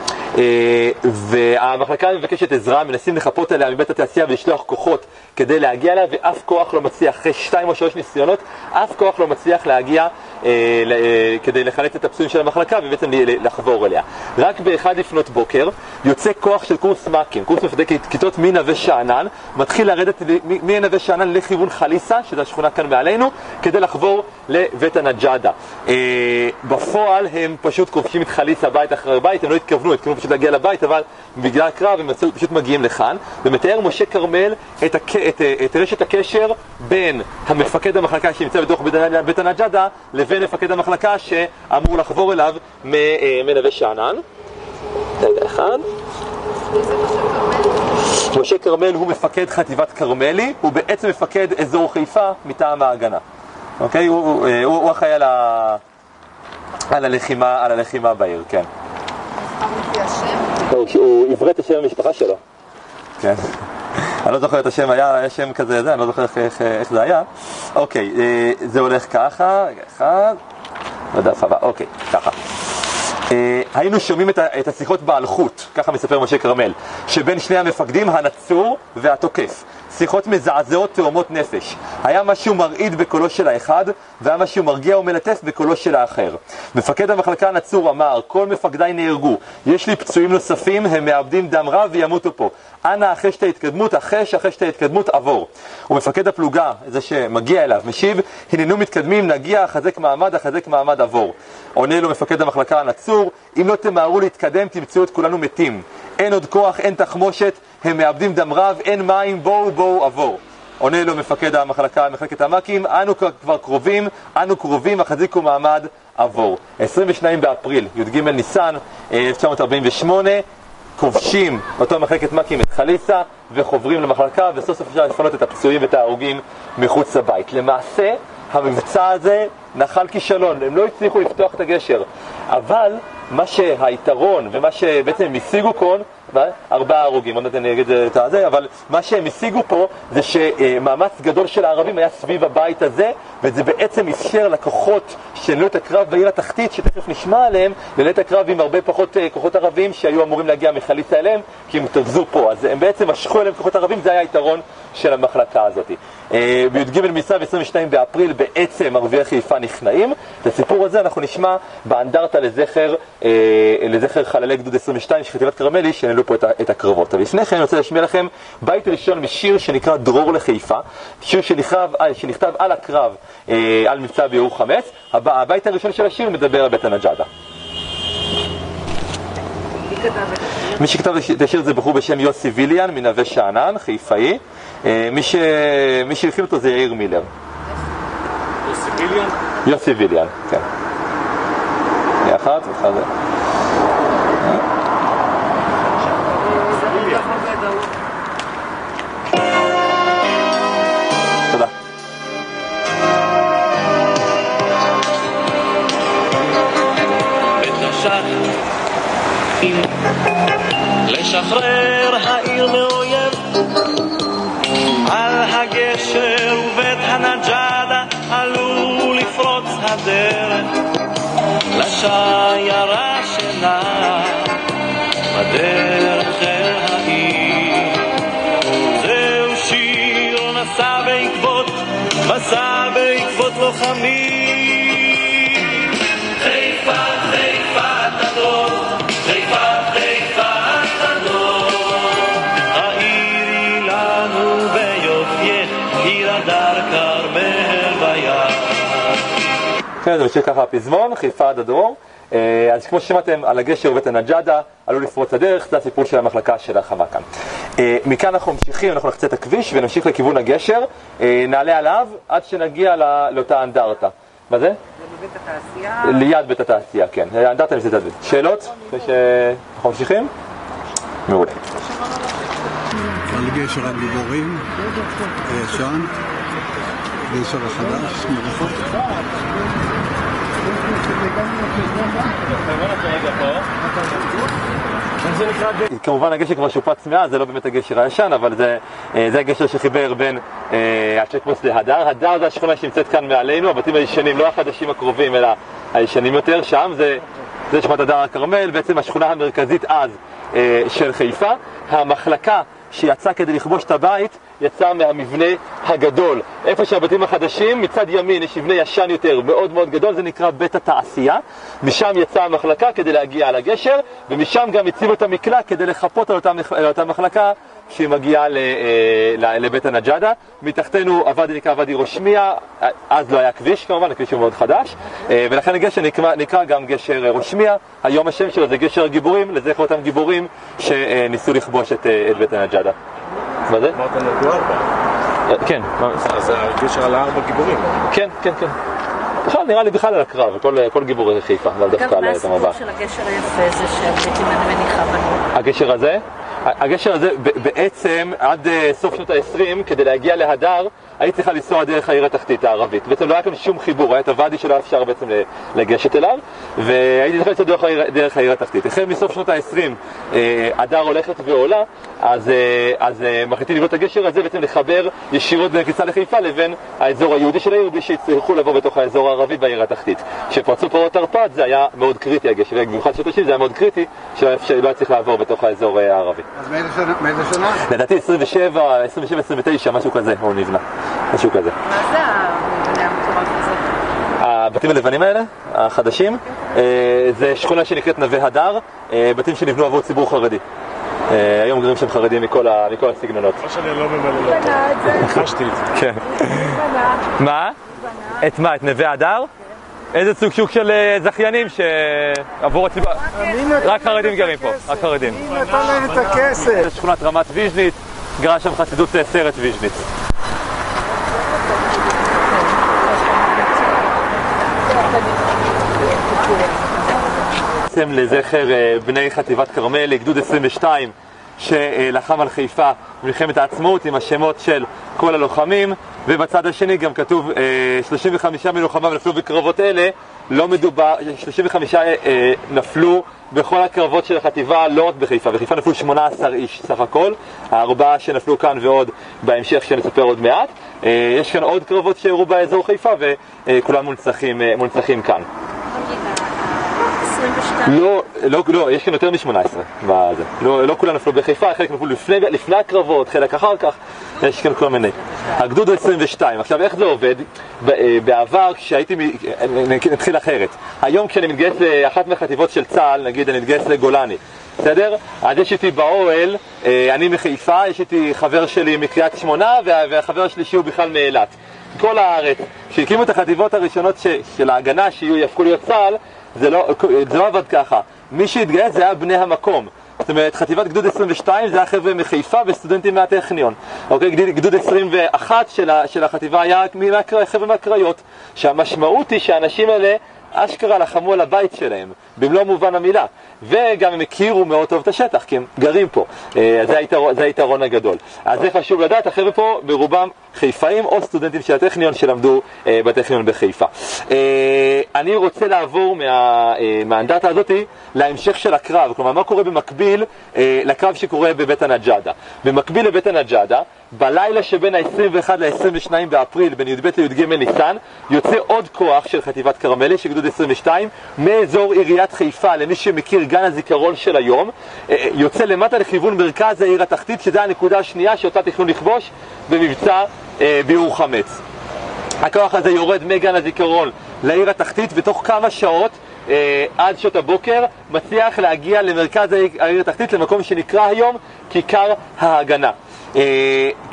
והמחלקה מבקשת עזרה, מנסים לחפות עליה מבית התעשייה ולשלוח כוחות כדי להגיע אליה, ואף כוח לא מצליח, אחרי שתיים או שלוש ניסיונות, אף כוח לא מצליח להגיע אה, אה, כדי לחלץ את הפצועים של המחלקה ובעצם לחבור אליה. רק באחד לפנות בוקר יוצא כוח של קורס מקים, קורס מפקדי כיתות מנווה שאנן, מתחיל לרדת מנווה שאנן לכיוון חליסה, שזו השכונה כאן מעלינו, כדי לחבור לבית הנג'אדה. אה, בפועל הם פשוט כובשים את חליסה בית אחרי בית, הם לא התכוונו, התכוונו פשוט להגיע לבית, אבל בגלל הקרב הם פשוט מגיעים לכאן, ומתאר משה כרמל את, הק... את, את רשת הקשר בין המפקד המחלקה שנמצא בתוך בית הנג'אדה לבין מפקד המחלקה שאמור לחבור אליו מנווה שאנן. רגע אחד. משה כרמל הוא מפקד חטיבת כרמלי, הוא בעצם מפקד אזור חיפה מטעם ההגנה. אוקיי? הוא, הוא, הוא, הוא אחראי על, ה... על, הלחימה, על הלחימה בעיר, כן. הוא עברה את השם המשפחה שלו. כן. אני לא זוכר את השם, היה, היה שם כזה, זה, אני לא זוכר איך, איך, איך זה היה. אוקיי, זה הולך ככה, רגע אחד, בדף הבא, אוקיי, ככה. היינו שומעים את השיחות באלחוט, ככה מספר משה כרמל, שבין שני המפקדים, הנצור והתוקף. שיחות מזעזעות תאומות נפש. היה משהו מרעיד בקולו של האחד, והיה משהו מרגיע ומלטף בקולו של האחר. מפקד המחלקה הנצור אמר, כל מפקדיי נהרגו, יש לי פצועים נוספים, הם מאבדים דם רב וימותו פה. אנא אחש את ההתקדמות, אחש, אחש את ההתקדמות, עבור. ומפקד הפלוגה, זה שמגיע אליו, משיב, הננו מתקדמים, נגיע, חזק מעמד, החזק מעמד, עבור. עונה לו מפקד המחלקה הנצור, אם לא תמהרו להתקדם, תמצאו את כולנו מתים. אין עוד כוח, אין תחמושת, הם מאבדים דם רב, אין מים, בואו, בואו, עבור. עונה לו מפקד המחלקה, מחלקת המקים, אנו כבר קרובים, אנו קרובים, החזיקו מעמד, עבור. עשרים ושניים באפריל, י"ג ניסן, אלף תשע מאות ארבעים ושמונה, כובשים אותו מחלקת מקים את חליסה וחוברים למחלקה, וסוף סוף אפשר לפנות את הפצועים ואת ההרוגים מחוץ לבית. למעשה, המבצע הזה נחל כישלון, הם לא הצליחו לפתוח את הגשר, אבל מה שהיתרון ומה שבעצם הם השיגו כאן, ארבעה הרוגים, עוד נתן אני אגיד את זה, אבל מה שהם השיגו פה זה שמאמץ גדול של הערבים היה סביב הבית הזה, וזה בעצם אפשר לכוחות שנלו את הקרב בעיר התחתית, שתכף נשמע עליהם, לנהל את הקרב עם הרבה פחות כוחות ערבים שהיו אמורים להגיע מחליסה אליהם, כי הם תרזו פה, אז הם בעצם משכו אליהם כוחות ערבים, זה היה היתרון של המחלקה הזאת. בי"ג ניסן עשרים ושניים באפריל בעצם ערביי חיפה נכנעים. את הסיפור הזה אנחנו נשמע באנדרטה לזכר, לזכר חללי גדוד עשרים ושתיים של חטיבת כרמלי שנהלו פה את הקרבות. אבל לפני כן אני רוצה להשמיע לכם בית ראשון משיר שנקרא דרור לחיפה, שיר שנכתב, שנכתב על הקרב, על מבצע ביאור חמץ. הבית הראשון של השיר מדבר על בית הנג'אדה. מי שכתב את השיר זה בחור בשם יוסי ויליאן מנווה שאנן, חיפאי. מי ש... מי שהלחין אותו זה יאיר מילר. יוסי ויליאן? יוסי ויליאן, כן. לאחת, ואחד זה. תודה. לשחרר העיר מאויב על הגשר ובית הנג'אדה עלו לפרוץ הדרך לשיירה שנעה בדרך אל העיר. זהו שיר נסע בעקבות מסע בעקבות לוחמים. חיפה חיפה תדור, חיפה חיפה תדור, העיר היא לנו ביופייך, עיר הדר כרמל ויער. כן, זה משאיר ככה הפזמון, חיפה עד הדרור. אז כמו ששמעתם, על הגשר בית הנג'אדה, עלו לפרוץ הדרך, זה הסיפור של המחלקה של החמה כאן. מכאן אנחנו ממשיכים, אנחנו נחצה את הכביש ונמשיך לכיוון הגשר, נעלה עליו עד שנגיע לאותה אנדרטה. מה זה? זה בבית התעשייה. ליד בית התעשייה, כן. אנדרטה נמצאת על זה. שאלות? אנחנו ממשיכים? מעולה. על גשר הגיבורים, הישן, גשר החדש, מרחוק. כמובן הגשר כבר שופץ מאז, זה לא באמת הגשר הישן, אבל זה, זה הגשר שחיבר בין הצ'קפוסט להדר. הדר זה השכונה שנמצאת כאן מעלינו, הבתים הישנים, לא החדשים הקרובים, אלא הישנים יותר. שם זה, זה שכונת הדר הכרמל, בעצם השכונה המרכזית אז של חיפה. המחלקה שיצא כדי לכבוש את הבית יצא מהמבנה הגדול. איפה שהבתים החדשים, מצד ימין יש מבנה ישן יותר, מאוד מאוד גדול, זה נקרא בית התעשייה. משם יצאה המחלקה כדי להגיע על הגשר, ומשם גם הציבו את המקלע כדי לחפות על אותה, על אותה מחלקה שהיא מגיעה ל, לבית הנג'אדה. מתחתנו הוואדי נקרא ואדי ראשמיה, אז לא היה כביש כמובן, הכביש הוא מאוד חדש, ולכן הגשר נקרא, נקרא גם גשר ראשמיה. היום השם שלו זה גשר הגיבורים, לזכר אותם גיבורים שניסו לכבוש את, את בית הנג'אדה. מה זה? אמרת נולדו ארבע. כן. אז הגשר על הארבע גיבורים. כן, כן, כן. בכלל, נראה לי בכלל על הקרב, כל גיבורי חיפה, אבל דווקא על את המבא. הסיפור של הגשר היפה זה שהבתים אני מניחה בנו? הגשר הזה? הגשר הזה בעצם עד סוף שנות ה-עשרים, כדי להגיע להדר, היית צריכה לנסוע דרך העיר התחתית הערבית. בעצם לא היה כאן שום חיבור, היה את הוואדי שלא אפשר בעצם לגשת אליו, והייתי צריכה לנסוע דרך העיר, דרך העיר התחתית. החל מסוף שנות ה-עשרים, הדר הולכת ועולה, אז, אז מחליטים לבנות את הגשר הזה, בעצם לחבר ישירות בין הכניסה לחיפה לבין האזור היהודי של העיר, בלי שיצטרכו לבוא בתוך האזור הערבי בעיר התחתית. כשפרצו פרעות תרפ"ט זה היה מאוד קריטי, הגשר, במיוחד שנות ה-תשעים זה היה מאוד קריטי, שלא היה צריך לעבור בתוך האזור הערבי. אז מאיזה שנה? לדעתי עשרים ושבע, עשרים ושבע, עשרים ותשע, משהו כזה, הוא נבנה. משהו כזה. מה זה המבנה המטורף הזה? הבתים הלבנים האלה, החדשים, זה שכונה שנקראת נווה הדר, בתים שנבנו עבור ציבור חרדי. היום גרים שם חרדים מכל הסגנונות. מה שאני לא ממלא לא טוב. חשתי את זה. כן. מה? את מה? את נווה הדר? איזה סוג שוק של זכיינים שעבור הציבור... רק חרדים גרים פה, רק חרדים. מי נתן להם את הכסף? זה שכונת רמת ויז'ניץ, גרה שם חסידות סרט ויז'ניץ. בעצם לזכר בני חטיבת כרמל, גדוד עשרים ושתיים שלחם על חיפה במלחמת העצמאות עם השמות של כל הלוחמים, ובצד השני גם כתוב שלושים וחמישה מלוחמיו נפלו בקרבות אלה. לא מדובר, שלושים וחמישה נפלו בכל הקרבות של החטיבה, לא רק בחיפה. בחיפה נפלו שמונה עשר איש סך הכל, הארבעה שנפלו כאן ועוד בהמשך שנספר עוד מעט. יש כאן עוד קרבות שהראו באזור חיפה וכולם מונצחים, מונצחים כאן. לא, לא, לא, יש כאן יותר מ-שמונה עשרה. לא, לא כולם נפלו בחיפה, חלק נפלו לפני, לפני הקרבות, חלק אחר כך, יש כאן כל מיני. הגדוד הוא עשרים ושתיים. עכשיו, איך זה עובד? בעבר, כשהייתי, נתחיל אחרת. היום כשאני מתגייס לאחת מהחטיבות של צה"ל, נגיד אני מתגייס לגולני, בסדר? אז יש איתי באוהל, אני מחיפה, יש איתי חבר שלי מקריית שמונה, והחבר שלי שהוא בכלל מאילת. כל הארץ, כשהקימו את החטיבות הראשונות של ההגנה, שיהיו, יפכו להיות צה"ל, זה לא, זה לא עבד ככה. מי שהתגייס זה היה בני המקום. זאת אומרת, חטיבת גדוד עשרים ושתיים זה היה חבר'ה מחיפה וסטודנטים מהטכניון. אוקיי, גדוד עשרים ואחת של, של החטיבה היה חבר'ה מהקריות, שהמשמעות היא שהאנשים האלה אשכרה לחמו על הבית שלהם, במלוא מובן המילה. וגם הם הכירו מאוד טוב את השטח, כי הם גרים פה. זה היתרון, זה היתרון הגדול. אז זה חשוב לדעת, החבר'ה פה ברובם חיפאים או סטודנטים של הטכניון שלמדו בטכניון בחיפה. אני רוצה לעבור מה, מהאנדרטה הזאת להמשך של הקרב, כלומר מה קורה במקביל לקרב שקורה בבית הנג'אדה. במקביל לבית הנג'אדה, בלילה שבין ה-עשרים ואחד ל-עשרים ושניים באפריל, בין י"ב לי"ג ניסן, יוצא עוד כוח של חטיבת כרמלי, של גדוד עשרים ושתיים, מאזור עיריית חיפה, למי שמכיר גן הזיכרון של היום, יוצא למטה לכיוון מרכז העיר התחתית, שזו הנקודה השנייה שאותה תכנון לכבוש במבצע ביעור חמץ. הכוח הזה יורד מגן הזיכרון לעיר התחתית, ותוך כמה שעות, עד שעות הבוקר, מצליח להגיע למרכז העיר התחתית, למקום שנקרא היום כיכר ההגנה.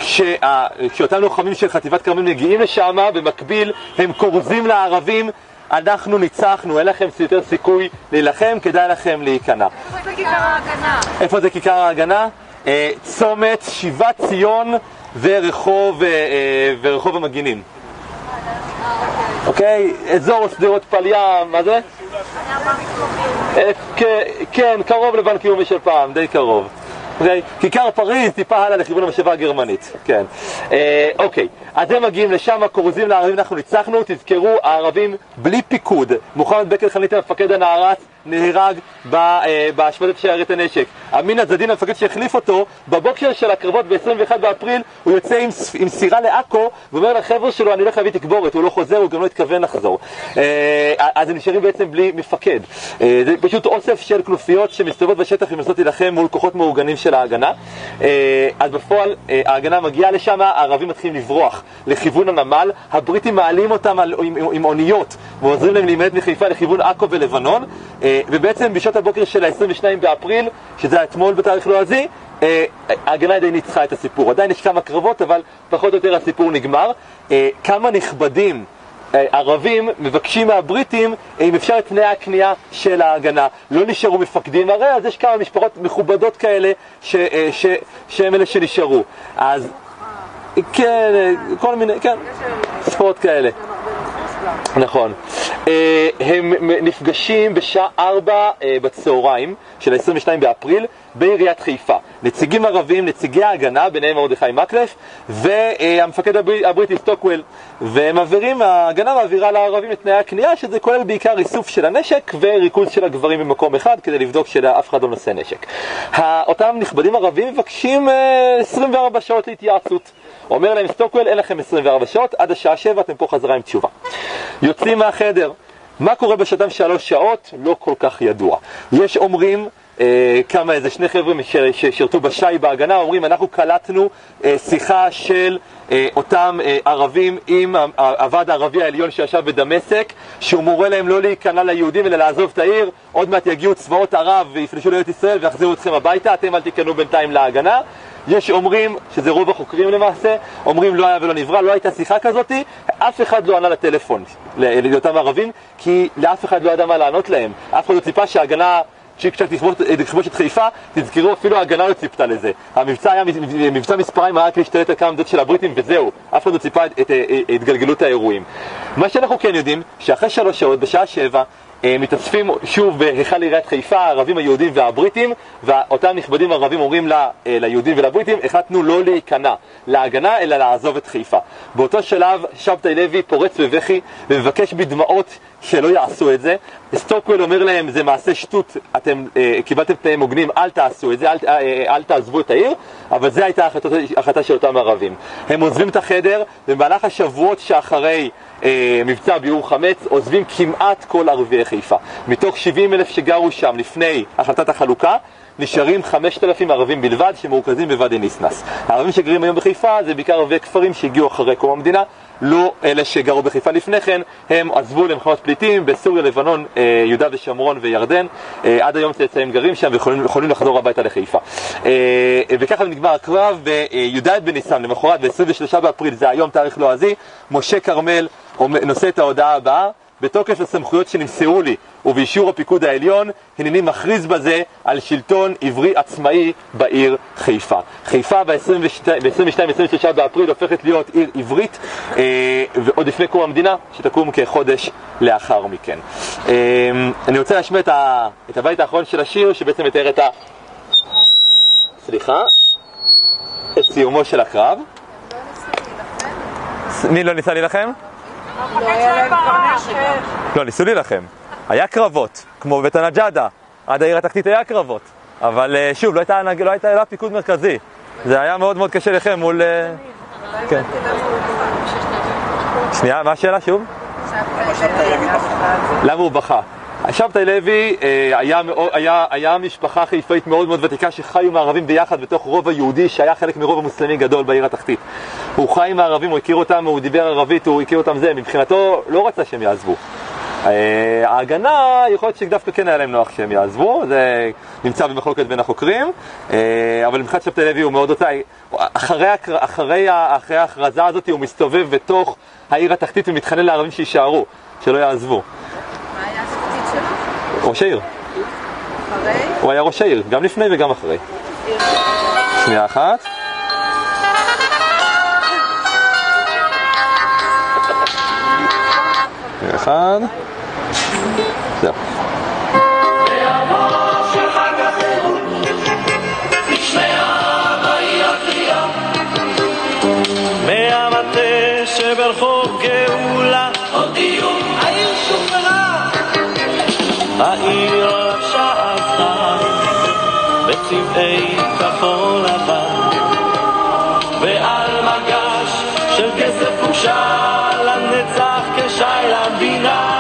כשאותם לוחמים של חטיבת כרמל מגיעים לשם, במקביל הם קורזים לערבים, אנחנו ניצחנו, אין לכם יותר סיכוי להילחם, כדאי לכם להיכנע. איפה זה כיכר ההגנה? איפה זה כיכר ההגנה? אה, צומת שיבת ציון ורחוב, אה, אה, ורחוב המגינים. אוקיי, אזור שדרות פליה, מה זה? כן, קרוב לבנק לאומי של פעם, די קרוב. כיכר פריז, טיפה הלאה לכיוון המשאבה הגרמנית. כן. אוקיי, אז הם מגיעים לשם, כורזים לערבים, אנחנו ניצחנו, תזכרו, הערבים בלי פיקוד. מוחמד בק אל-חניתה, מפקד הנערץ, נהרג בהשמדת שיירת הנשק. אמין א-זדין, המפקד שהחליף אותו, בבוקר של הקרבות ב-עשרים ואחד באפריל, הוא יוצא עם, עם סירה לעכו, ואומר לחבר'ה שלו, אני הולך להביא תקבורת, הוא לא חוזר, הוא גם לא התכוון לחזור. אז הם נשארים בעצם בלי מפקד. זה פשוט אוסף של כנופיות שמסתובבות בשטח ומנסות להילחם מול כוחות מאורגנים של ההגנה. אז בפועל, ההגנה מגיעה לשם, הערבים מתחילים לברוח לכיוון הנמל, הבריטים מעלים אותם על, עם, עם אוניות, ועוזרים להם להימלט מחיפה לכיוון עכו ולבנון. ובעצם בשעות הבוקר של ה-עשרים ושניים באפריל, שזה היה אתמול בתאריך לועזי, ההגנה די ניצחה את הסיפור. עדיין יש כמה קרבות, אבל פחות או יותר הסיפור נגמר. כמה נכבדים ערבים מבקשים מהבריטים אם אפשר את תנאי הקנייה של ההגנה. לא נשארו מפקדים הרי, אז יש כמה משפחות מכובדות כאלה ש, ש, שהם אלה שנשארו. אז כן, כל מיני, כן, ספורט כאלה. נכון. הם נפגשים בשעה ארבע בצהריים של ה-עשרים ושניים באפריל בעיריית חיפה. נציגים ערבים, נציגי ההגנה, ביניהם מרדכי מקלף, והמפקד הבריטי סטוקוול. והם מעבירים, ההגנה מעבירה לערבים את תנאי הקנייה, שזה כולל בעיקר איסוף של הנשק וריכוז של הגברים במקום אחד, כדי לבדוק שאף אחד לא נושא נשק. אותם נכבדים ערבים מבקשים עשרים וארבע שעות להתייעצות. אומר להם סטוקוול, אין לכם עשרים וארבע שעות, עד השעה שבע אתם פה חזרה עם תשובה. יוצאים מהחדר. מה קורה בשעתם שלוש שעות? לא כל כך ידוע. יש אומרים, אה, כמה איזה שני חבר'ה ששירתו בשי בהגנה, אומרים, אנחנו קלטנו אה, שיחה של אה, אותם אה, ערבים עם הוועד הערבי העליון שישב בדמשק, שהוא מורה להם לא להיכנע ליהודים אלא לעזוב את העיר, עוד מעט יגיעו צבאות ערב ויפלשו לארץ ישראל ויחזירו אתכם הביתה, אתם אל תיכנעו בינתיים להגנה. יש אומרים, שזה רוב החוקרים למעשה, אומרים לא היה ולא נברא, לא הייתה שיחה כזאת, אף אחד לא ענה לטלפון לאותם ערבים, כי לאף אחד לא ידע מה לענות להם. אף אחד לא ציפה שההגנה, צ'יק צ'ק תכבוש את חיפה, תזכרו, אפילו ההגנה לא ציפתה לזה. המבצע היה מבצע מספריים, היה רק להשתלט על כמה עמדות של הבריטים וזהו, אף אחד לא ציפה את התגלגלות האירועים. מה שאנחנו כן יודעים, שאחרי שלוש שעות, בשעה שבע, מתאספים שוב בהיכל עיריית חיפה, הערבים, היהודים והבריטים, ואותם נכבדים הערבים אומרים לה, ליהודים ולבריטים, החלטנו לא להיכנע להגנה, אלא לעזוב את חיפה. באותו שלב שבתאי לוי פורץ בבכי ומבקש בדמעות שלא יעשו את זה. סטוקוול אומר להם, זה מעשה שטות, אתם אה, קיבלתם תנאים הוגנים, אל תעשו את זה, אל, אה, אל תעזבו את העיר, אבל זה הייתה החלטה של אותם ערבים. הם עוזבים את החדר, ובמהלך השבועות שאחרי אה, מבצע ביעור חמץ, עוזבים כמעט כל ערביי חיפה. מתוך שבעים אלף שגרו שם לפני החלטת החלוקה, נשארים חמשת אלפים ערבים בלבד שמורכזים בוואדי ניסנס. הערבים שגרים היום בחיפה זה בעיקר ערבי כפרים שהגיעו אחרי קום המדינה, לא אלה שגרו בחיפה לפני כן, הם עזבו למחנות פליטים בסוריה, לבנון, יהודה ושומרון וירדן, עד היום צאצאים גרים שם ויכולים לחזור הביתה לחיפה. וככה נגמר הקרב בי"ד בניסן, למחרת ב-עשרים ושלושה באפריל, זה היום תאריך לועזי, משה כרמל נושא את ההודעה הבאה, בתוקף הסמכויות שנמסרו לי ובאישור הפיקוד העליון, הנני מכריז בזה על שלטון עברי עצמאי בעיר חיפה. חיפה ב-עשרים ושתיים עשרים ושלושה באפריל הופכת להיות עיר עברית, אה, ועוד לפני קום המדינה, שתקום כחודש לאחר מכן. אה, אני רוצה להשמיע את, ה, את הבית האחרון של השיר, שבעצם מתאר את ה... סליחה? את סיומו של הקרב. מי לא ניסה להילחם? לא, ניסו להילחם. היה קרבות, כמו בבית הנג'אדה, עד העיר התחתית היה קרבות. אבל שוב, לא הייתה, לא הייתה, לא היה פיקוד מרכזי. זה היה מאוד מאוד קשה לכם מול... כן. שנייה, מה השאלה שוב? למה הוא בכה? שבתאי לוי היה, היה, היה משפחה חיפאית מאוד מאוד ותיקה שחיו מערבים ביחד בתוך רוב היהודי שהיה חלק מרוב המוסלמי גדול בעיר התחתית. הוא חי עם הערבים, הוא הכיר אותם, הוא דיבר ערבית, הוא הכיר אותם זה, מבחינתו לא רצה שהם יעזבו. ההגנה יכול להיות שדווקא כן היה להם נוח שהם יעזבו, זה נמצא במחלוקת בין החוקרים, אבל מבחינת שבתאי לוי הוא מאוד רוצה, אחרי, אחרי, אחרי ההכרזה הזאת הוא מסתובב בתוך העיר התחתית ומתחנן לערבים שישארו, שלא יעזבו. ראש העיר. אחרי? הוא היה ראש העיר, גם לפני וגם אחרי. שנייה אחת. שנייה אחד. זהו. מהמטה שברחוב גאולה הודיעו העיר שוחררה, העיר לבשה עזרה בצבעי כחול לבן, ועל מגש של כסף הוגשה לנצח כשי למדינה.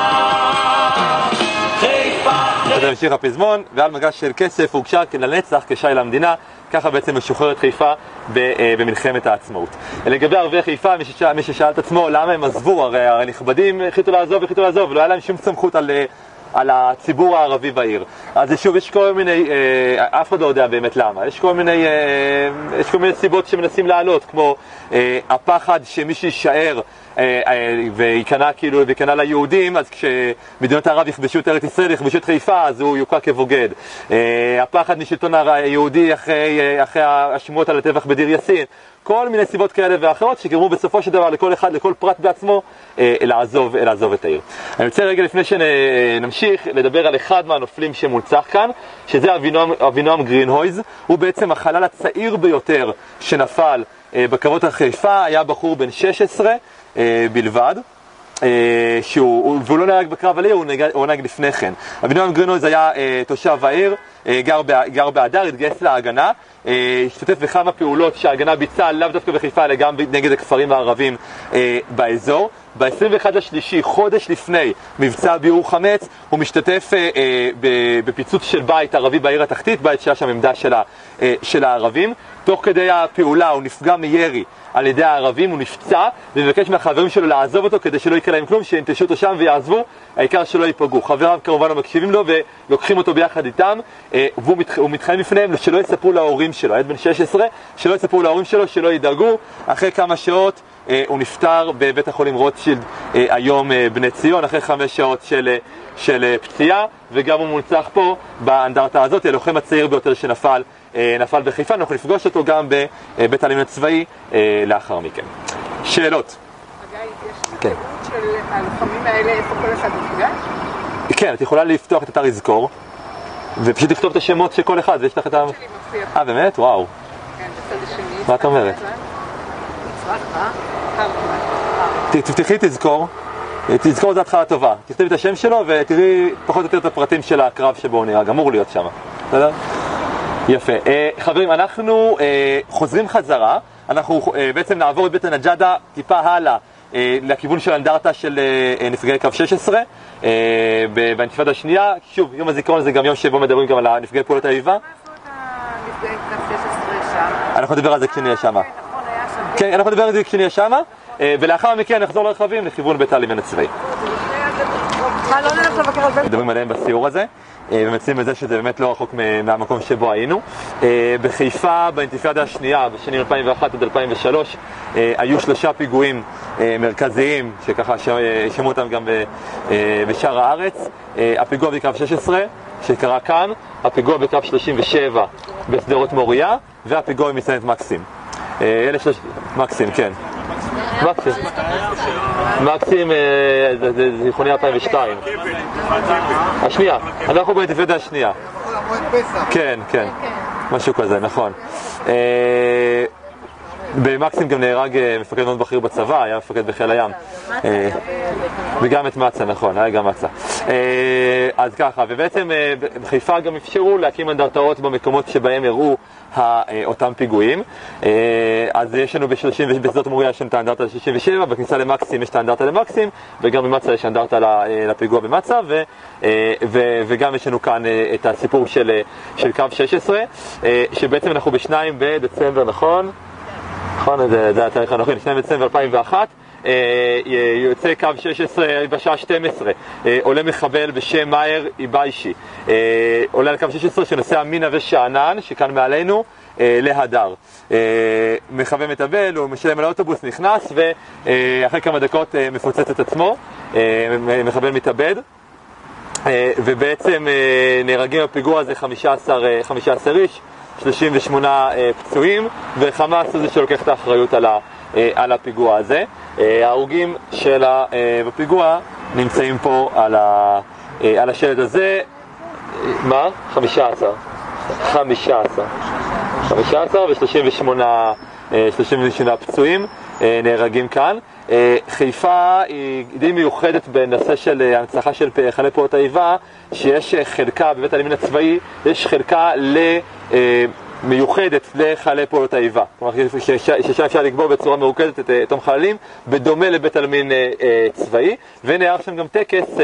זה המשיך הפזמון, ועל מגש של כסף הוגשה לנצח כשי למדינה. ככה בעצם משוחררת חיפה במלחמת העצמאות. לגבי ערבי חיפה, מי ששאל, מי ששאל את עצמו למה הם עזבו, הרי הנכבדים החליטו לעזוב, החליטו לעזוב, ולא היה להם שום סמכות על, על הציבור הערבי בעיר. אז שוב, יש כל מיני, אף אחד לא יודע באמת למה, יש כל מיני, יש כל מיני סיבות שמנסים לעלות, כמו הפחד שמי שישאר ויקנה כאילו, ויקנה ליהודים, אז כשמדינות הערב יכבשו את ארץ ישראל, יכבשו את חיפה, אז הוא יוקע כבוגד. הפחד משלטון היהודי אחרי, אחרי השמועות על הטבח בדיר יאסין. כל מיני סיבות כאלה ואחרות שגרמו בסופו של דבר לכל אחד, לכל פרט בעצמו, לעזוב, לעזוב את העיר. אני רוצה רגע לפני שנמשיך לדבר על אחד מהנופלים שמונצח כאן, שזה אבינועם, אבינועם גרינהויז. הוא בעצם החלל הצעיר ביותר שנפל בקרבות החיפה, היה בחור בן שש עשרה בלבד, שהוא, והוא לא נהרג בקרב על העיר, הוא נהרג, הוא נהרג לפני כן. אבינועם גרינהויז היה תושב העיר, גר, גר באדר, התגייס להגנה, השתתף בכמה פעולות שההגנה ביצעה לאו דווקא בחיפה, אלא גם נגד הכפרים הערבים באזור. ב-עשרים ואחד לשלישי, חודש לפני מבצע ביעור חמץ, הוא משתתף אה, אה, בפיצוץ של בית ערבי בעיר התחתית, בית שהיה שם עמדה של, ה, אה, של הערבים. תוך כדי הפעולה הוא נפגע מירי על ידי הערבים, הוא נפצע, ומבקש מהחברים שלו לעזוב אותו כדי שלא יקרה להם כלום, שינטשו אותו שם ויעזבו, העיקר שלא ייפגעו. חבריו כמובן לא מקשיבים לו ולוקחים אותו ביחד איתם, אה, והוא מת, מתחייב בפניהם שלא יספרו להורים שלו, עד בן שש עשרה, שלא יספרו להורים שלו, שלא ידאגו. אחרי כמה שעות הוא נפטר בבית החולים רוטשילד היום בני ציון, אחרי חמש שעות של, של פציעה, וגם הוא מונצח פה באנדרטה הזאת, הלוחם הצעיר ביותר שנפל נפל בחיפה. אנחנו נפגוש אותו גם בבית העלמין הצבאי לאחר מכן. שאלות? אגב, יש תיעוד של הלוחמים האלה, איפה כל אחד נפגש? כן, את יכולה לפתוח את אתר יזכור ופשוט לכתוב את השמות של כל אחד, ויש לך את ה... אה, באמת? וואו. כן, בצד השני. מה את אומרת? תפתחי תזכור, תזכור זה התחלה טובה, תכתבי את השם שלו ותראי פחות או יותר את הפרטים של הקרב שבו הוא נראה, אמור להיות שם. בסדר? יפה. חברים, אנחנו חוזרים חזרה, אנחנו בעצם נעבור את בית הנג'אדה טיפה הלאה לכיוון של אנדרטה של נפגעי קו שש עשרה באינתיפאדה השנייה. שוב, יום הזיכרון זה גם יום שבו מדברים גם על נפגעי פעולות האיבה. מה עשו את נפגעי קו שש עשרה שם? אנחנו נדבר על זה כשנהיה שם. כן, אנחנו נדבר על זה כשנהיה שמה, ולאחר מכן נחזור לרכבים לכיוון בית העלמין הצבאי. מה, לא נלך לבקר על בית? מדברים עליהם בסיור הזה, ומציעים את זה שזה באמת לא רחוק מהמקום שבו היינו. בחיפה, באינתיפאדה השנייה, בשנים אלפיים ואחת עד אלפיים ושלוש, היו שלושה פיגועים מרכזיים, שככה שמעו אותם גם בשאר הארץ. הפיגוע בקו שש עשרה, שקרה כאן, הפיגוע בקו שלושים ושבע בסדרות מוריה, והפיגוע במסעדת מקסים. אלה שלוש... מקסים, כן. מקסים. מקסים, זה זיכרוני אלפיים ושתיים. השנייה, אנחנו באינתיפאדה השנייה. כן, כן. משהו כזה, נכון. במקסים גם נהרג מפקד מאוד בכיר בצבא, היה מפקד בחיל הים. וגם את מצה, נכון, היה גם מצה. אז ככה, ובעצם בחיפה גם אפשרו להקים אנדרטאות במקומות שבהם הראו אותם פיגועים. אז יש לנו בשדות מוריה יש לנו את האנדרטה ל-שלושים ושבע, בכניסה למקסים יש את האנדרטה למקסים, וגם במצה יש האנדרטה לפיגוע במצה, וגם יש לנו כאן את הסיפור של קו שש עשרה, שבעצם אנחנו בשניים בדצמבר, נכון? נכון, זה התאריך הנכון, שניים בדצמבר אלפיים ואחת, יוצא קו שש עשרה בשעה שתים עשרה, עולה מחבל בשם מאיר איביישי, עולה על קו שש עשרה שנוסע מנווה שאנן, שכאן מעלינו, להדר. מחבל מטבל, הוא משלם על האוטובוס, נכנס, ואחרי כמה דקות מפוצץ את עצמו, מחבל מתאבד. ובעצם נהרגים בפיגוע הזה חמישה עשר איש, שלושים ושמונה פצועים, וחמאס הוא זה שלוקח את האחריות על, ה, על הפיגוע הזה. ההרוגים שלה בפיגוע נמצאים פה על, ה, על השלט הזה. מה? חמישה עשר. חמישה עשר. חמישה עשר ושלושים ושמונה פצועים נהרגים כאן. חיפה היא די מיוחדת בנושא של הנצחה של חללי פעולות האיבה, שיש חלקה בבית העלמין הצבאי, יש חלקה מיוחדת לחללי פעולות האיבה. כלומר, ששם אפשר לקבור בצורה מרוכזת את אותם חללים, בדומה לבית עלמין צבאי, ונערך שם גם טקס,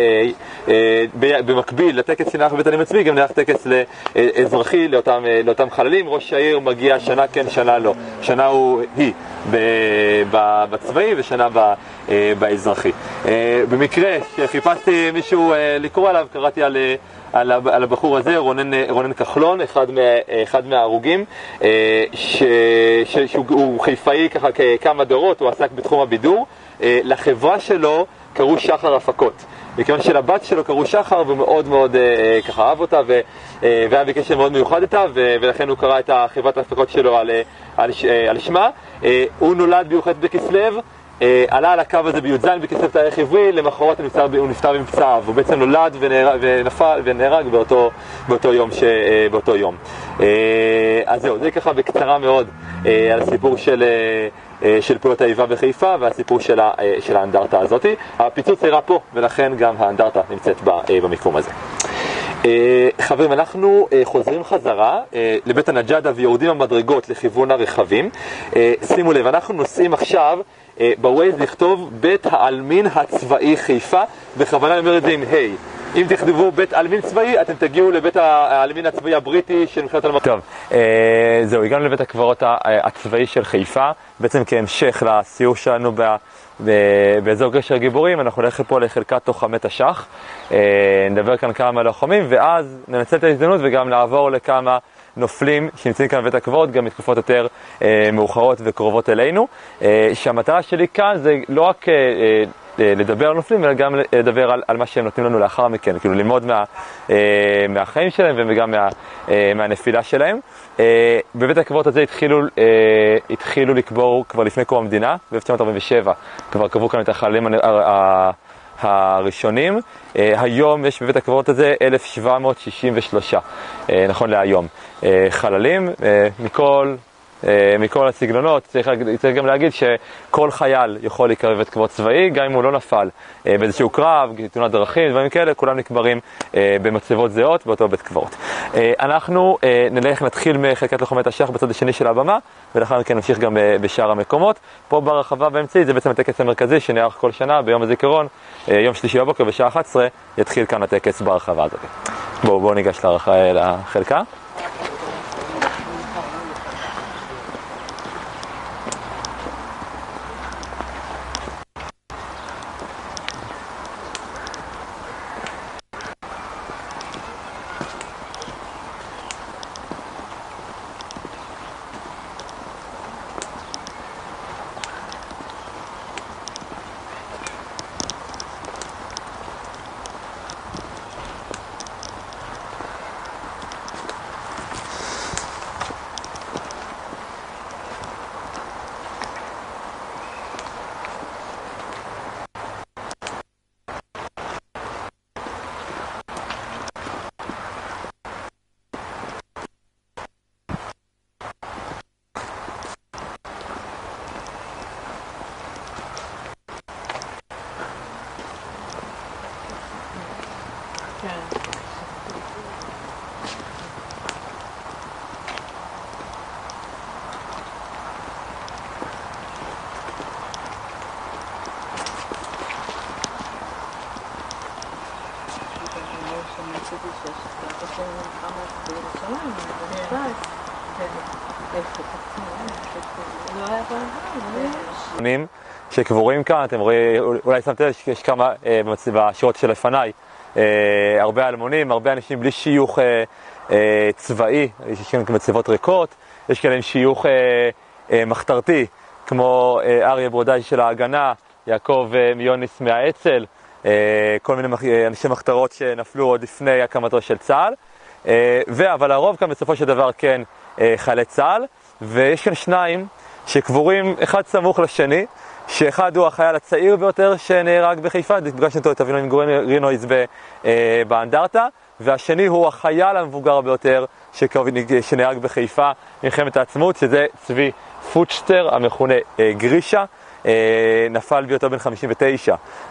במקביל לטקס שנערך בבית עלמין הצבאי, גם נערך טקס אזרחי לאותם חללים. ראש העיר מגיע שנה כן, שנה לא. שנה היא בצבאי ושנה באזרחי. במקרה שחיפשתי מישהו לקרוא עליו, קראתי על על, על הבחור הזה, רונן, רונן כחלון, אחד, מה, אחד מההרוגים, ש, ש, שהוא חיפאי ככה כמה דורות, הוא עסק בתחום הבידור. לחברה שלו קראו שחר הפקות. מכיוון שלבת שלו קראו שחר, והוא מאוד מאוד ככה אהב אותה, ו, והיה בקשר מאוד מיוחד איתה, ו, ולכן הוא קרא את חברת ההפקות שלו על, על, על שמה. הוא נולד בי"ח בכסלו, עלה על הקו הזה בי"ז בכסלו תאריך עברי, למחרת הוא נפטר מפצעיו. הוא בעצם נולד ונפל ונהרג באותו, באותו יום, ש, באותו יום. אז זהו, זה ככה בקצרה מאוד על הסיפור של, של פעולות האיבה בחיפה והסיפור של, ה, של האנדרטה הזאת. הפיצוץ אירע פה, ולכן גם האנדרטה נמצאת במיקום הזה. חברים, אנחנו חוזרים חזרה לבית הנג'אדה ויורדים המדרגות לכיוון הרכבים. שימו לב, אנחנו נוסעים עכשיו בווייז לכתוב בית העלמין הצבאי חיפה, בכוונה אני אומר את זה עם היי. אם תכתבו בית עלמין צבאי, אתם תגיעו לבית העלמין הצבאי הבריטי של מלחמת העולם. טוב, זהו, הגענו לבית הקברות הצבאי של חיפה, בעצם כהמשך לסיור שלנו באזור גשר גיבורים. אנחנו נלך פה לחלקת תוחמי תש"ח, נדבר כאן כמה מהלוחמים, ואז ננצל את ההזדמנות וגם לעבור לכמה נופלים שנמצאים כאן בבית הקברות, גם מתקופות יותר אה, מאוחרות וקרובות אלינו. אה, שהמטרה שלי כאן זה לא רק אה, אה, לדבר על נופלים, אלא גם לדבר על, על מה שהם נותנים לנו לאחר מכן, כאילו ללמוד מה, אה, מהחיים שלהם וגם מה, אה, מהנפילה שלהם. אה, בבית הקברות הזה התחילו, אה, התחילו לקבור כבר לפני קום המדינה, ב-אלף תשע מאות ארבעים ושבע, כבר קברו כאן את החללים ה... ה הראשונים. Uh, היום יש בבית הקברות הזה אלף שבע מאות שישים ושלוש, uh, נכון להיום. Uh, חללים uh, מכל, uh, מכל הסגנונות. צריך, צריך גם להגיד שכל חייל יכול להיקרב בבית קברות צבאי, גם אם הוא לא נפל uh, באיזשהו קרב, תאונת דרכים, דברים כאלה, כולם נקברים uh, במצבות זהות באותו בית קברות. Uh, אנחנו uh, נלך, נתחיל מחלקת לוחמי תש"ח בצד השני של הבמה, ולאחר מכן נמשיך גם uh, בשאר המקומות. פה ברחבה באמצעית זה בעצם הטקס המרכזי שנערך כל שנה ביום הזיכרון. יום שלישי בבוקר בשעה אחת עשרה יתחיל כאן הטקס ברחבה הזאת. בואו, בואו ניגש לחלקה. שקבורים כאן, אתם רואים, אולי שמתם לב שיש כמה בשירות שלפניי, הרבה אלמונים, הרבה אנשים בלי שיוך צבאי, יש כאן מצבות ריקות, יש כאן שיוך מחתרתי, כמו אריה ברודאי של ההגנה, יעקב מיוניס מהאצ"ל, כל מיני אנשי מחתרות שנפלו עוד לפני הקמתו של צה"ל, אבל הרוב כאן בסופו של דבר כן חיילי צה"ל, ויש כאן שניים שקבורים אחד סמוך לשני, שאחד הוא החייל הצעיר ביותר שנהרג בחיפה, פגשנו אותו את אבינועם גרינויז באנדרטה, והשני הוא החייל המבוגר ביותר שנהרג בחיפה במלחמת העצמאות, שזה צבי פוצ'טר, המכונה גרישה, נפל בהיותו בן חמישים ותשע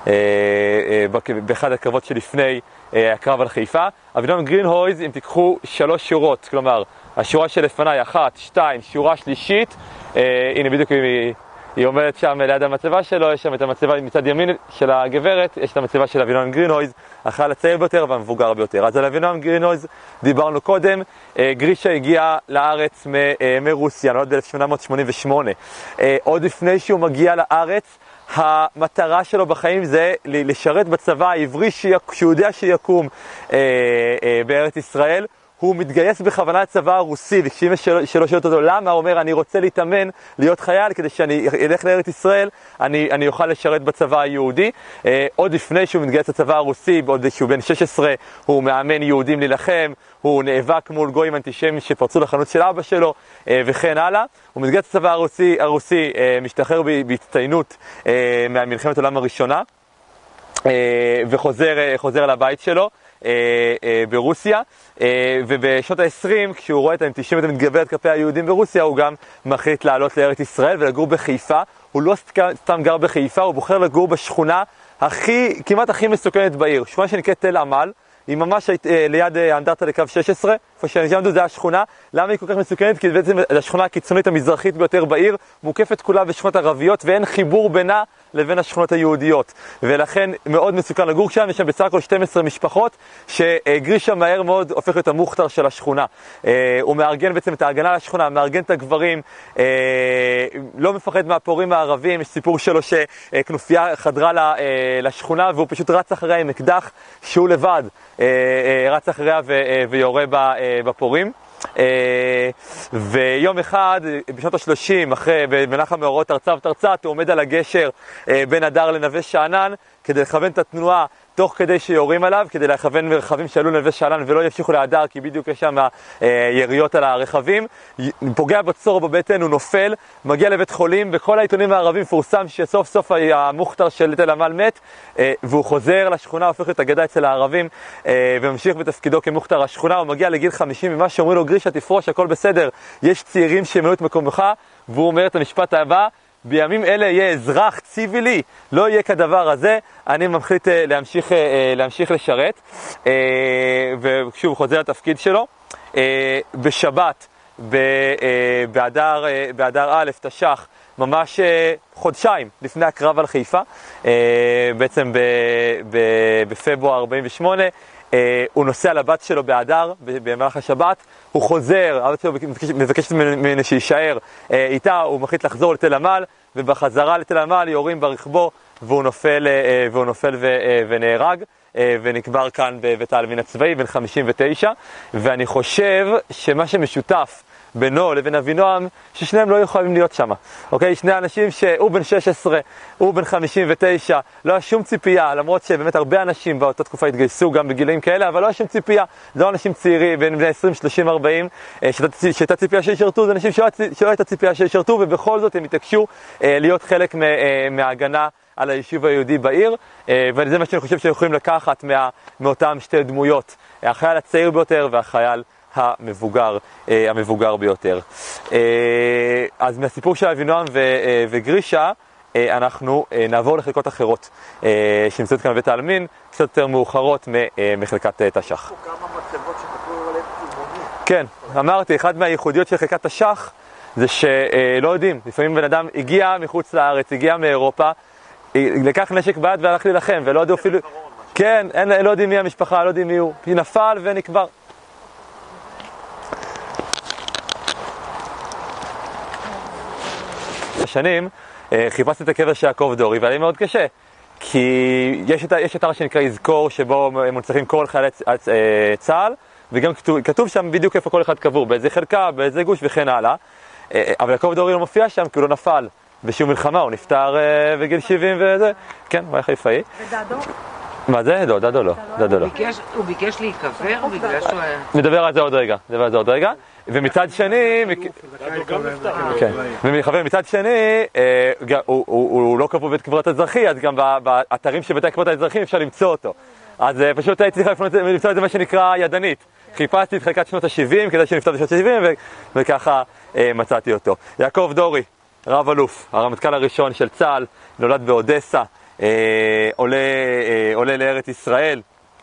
באחד הקרבות שלפני הקרב על חיפה. אבינועם גרינויז, אם תיקחו שלוש שורות, כלומר השורה שלפניי, אחת, שתיים, שורה שלישית, הנה בדיוק היא היא עומדת שם ליד המצבה שלו, יש שם את המצבה מצד ימין של הגברת, יש את המצבה של אבינועם גרינויז, החייל הצעיר ביותר והמבוגר ביותר. אז על אבינועם גרינויז דיברנו קודם, גרישה הגיע לארץ מרוסיה, נולד ב-אלף שמונה מאות שמונים ושמונה. עוד לפני שהוא מגיע לארץ, המטרה שלו בחיים זה לשרת בצבא העברי שהוא יודע שיקום בארץ ישראל. הוא מתגייס בכוונה לצבא הרוסי, וכשאמא שלו שואלת אותו למה, הוא אומר אני רוצה להתאמן להיות חייל כדי שאני אלך לארץ ישראל, אני, אני אוכל לשרת בצבא היהודי. אה, עוד לפני שהוא מתגייס לצבא הרוסי, עוד שהוא בן שש עשרה, הוא מאמן יהודים להילחם, הוא נאבק מול גויים אנטישמים שפרצו לחנות של אבא שלו, אה, וכן הלאה. הוא מתגייס לצבא הרוסי, הרוסי אה, משתחרר בהצטיינות אה, מהמלחמת העולם הראשונה, אה, וחוזר אה, חוזר לבית שלו ברוסיה, ובשנות ה-עשרים, כשהוא רואה את האנטישמיות המתגברת כלפי היהודים ברוסיה, הוא גם מחליט לעלות לארץ ישראל ולגור בחיפה. הוא לא סתם גר בחיפה, הוא בוחר לגור בשכונה הכי, כמעט הכי מסוכנת בעיר, שכונה שנקראת תל עמל, היא ממש ליד האנדרטה לקו שש עשרה, איפה שאנשים עמדו, זה השכונה. למה היא כל כך מסוכנת? כי בעצם זו השכונה הקיצונית המזרחית ביותר בעיר, מוקפת כולה בשכונות ערביות, ואין חיבור בינה לבין השכונות היהודיות. ולכן מאוד מסוכן לגור שם, יש שם בסך הכל שתים עשרה משפחות, שגרישה מהר מאוד הופך להיות המוכתר של השכונה. הוא מארגן בעצם את ההגנה על השכונה, מארגן את הגברים, לא מפחד מהפורעים הערבים. יש סיפור שלו שכנופיה חדרה לשכונה, והוא פשוט רץ אחריה עם אקדח, שהוא לבד רץ אחריה ויורה בפורים. ויום אחד, בשנות ה-שלושים, אחרי, במהלך המאורעות תרצה ותרצת, הוא עומד על הגשר בין הדר לנווה שאנן, כדי לכוון את התנועה תוך כדי שיורים עליו, כדי לכוון מרחבים שעלו לנווה שאנן ולא ימשיכו להדר, כי בדיוק יש שם יריות על הרכבים. פוגע בצור בבטן, הוא נופל, מגיע לבית חולים, בכל העיתונים הערבים מפורסם שסוף סוף המוכתר של תל עמל מת, והוא חוזר לשכונה, הופך את אגדה אצל הערבים, וממשיך בתפקידו כמוכתר השכונה. הוא מגיע לגיל חמישים, ומה שאומרים לו, גרישה תפרוש, הכל בסדר, יש צעירים שימלאו את מקומך, והוא אומר את המשפט הבא, בימים אלה יהיה אזרח ציבילי, לא יהיה כדבר הזה, אני מחליט להמשיך, להמשיך לשרת, ושוב הוא חוזר לתפקיד שלו. בשבת, באדר, באדר א' תש"ח, ממש חודשיים לפני הקרב על חיפה, בעצם בפברואר ארבעים ושמונה, הוא נוסע לבת שלו באדר, במהלך השבת, הוא חוזר, הבת שלו מבקשת ממנו שישאר איתה, הוא מחליט לחזור לתל עמל, ובחזרה לתל עמל יורים ברכבו, והוא נופל, והוא נופל ונהרג, ונקבר כאן בבית העלמין הצבאי, בן חמישים ותשע, ואני חושב שמה שמשותף בינו לבין אבינועם, ששניהם לא יכולים להיות שם. אוקיי? שני אנשים שהוא בן שש עשרה, הוא בן חמישים ותשע, לא היה שום ציפייה, למרות שבאמת הרבה אנשים באותה תקופה התגייסו גם בגילאים כאלה, אבל לא היה שום ציפייה. זה לא אנשים צעירים, בין בני עשרים, שלושים, ארבעים, שהייתה ציפייה שישרתו, זה אנשים שלא הייתה ציפייה שישרתו, ובכל זאת הם התעקשו להיות חלק מההגנה על היישוב היהודי בעיר, וזה מה שאני חושב שיכולים לקחת מה, מאותם שתי דמויות, החייל הצעיר ביותר והחייל המבוגר, המבוגר ביותר. אז מהסיפור של אבינועם וגרישה, אנחנו נעבור לחלקות אחרות, שנמצאות כאן בבית העלמין, קצת יותר מאוחרות מחלקת תש"ח. כמה מצבות שכתבו עליהם תימונים. כן, אמרתי, אחד מהייחודיות של חלקת תש"ח, זה שלא יודעים, לפעמים בן אדם הגיע מחוץ לארץ, הגיע מאירופה, לקח נשק ביד והלך להילחם, ולא יודעים אפילו... כן, אין, לא יודעים מי המשפחה, לא יודעים מי הוא. נפל ונקבר. השנים חיפשתי את הקבר של יעקב דורי, והיה לי מאוד קשה. כי יש, את, יש אתר שנקרא יזכור, שבו מונצחים כל חיילי צה"ל, וגם כתוב, כתוב שם בדיוק איפה כל אחד קבור, באיזה חלקה, באיזה גוש וכן הלאה. אבל יעקב דורי לא מופיע שם, כי הוא לא נפל. בשום מלחמה, הוא נפטר בגיל שבעים וזה, כן, הוא היה חיפאי. ודדו? מה זה? לא, דדו לא. דדו לא. הוא ביקש להיקבר בגלל שהוא היה... נדבר על זה עוד רגע, נדבר על זה עוד רגע. ומצד שני... חברים, מצד שני, הוא לא קבור בבית קברות האזרחי, אז גם באתרים של בתי הקברות האזרחיים אפשר למצוא אותו. אז פשוט הייתי צריך למצוא את זה מה שנקרא ידנית. חיפשתי את חלקת שנות ה-שבעים, כדי שנפתח בשנות ה-שבעים, וככה מצאתי אותו. יעקב דורי, רב אלוף, הרמטכ"ל הראשון של צה"ל, נולד באודסה, עולה, עולה לארץ ישראל,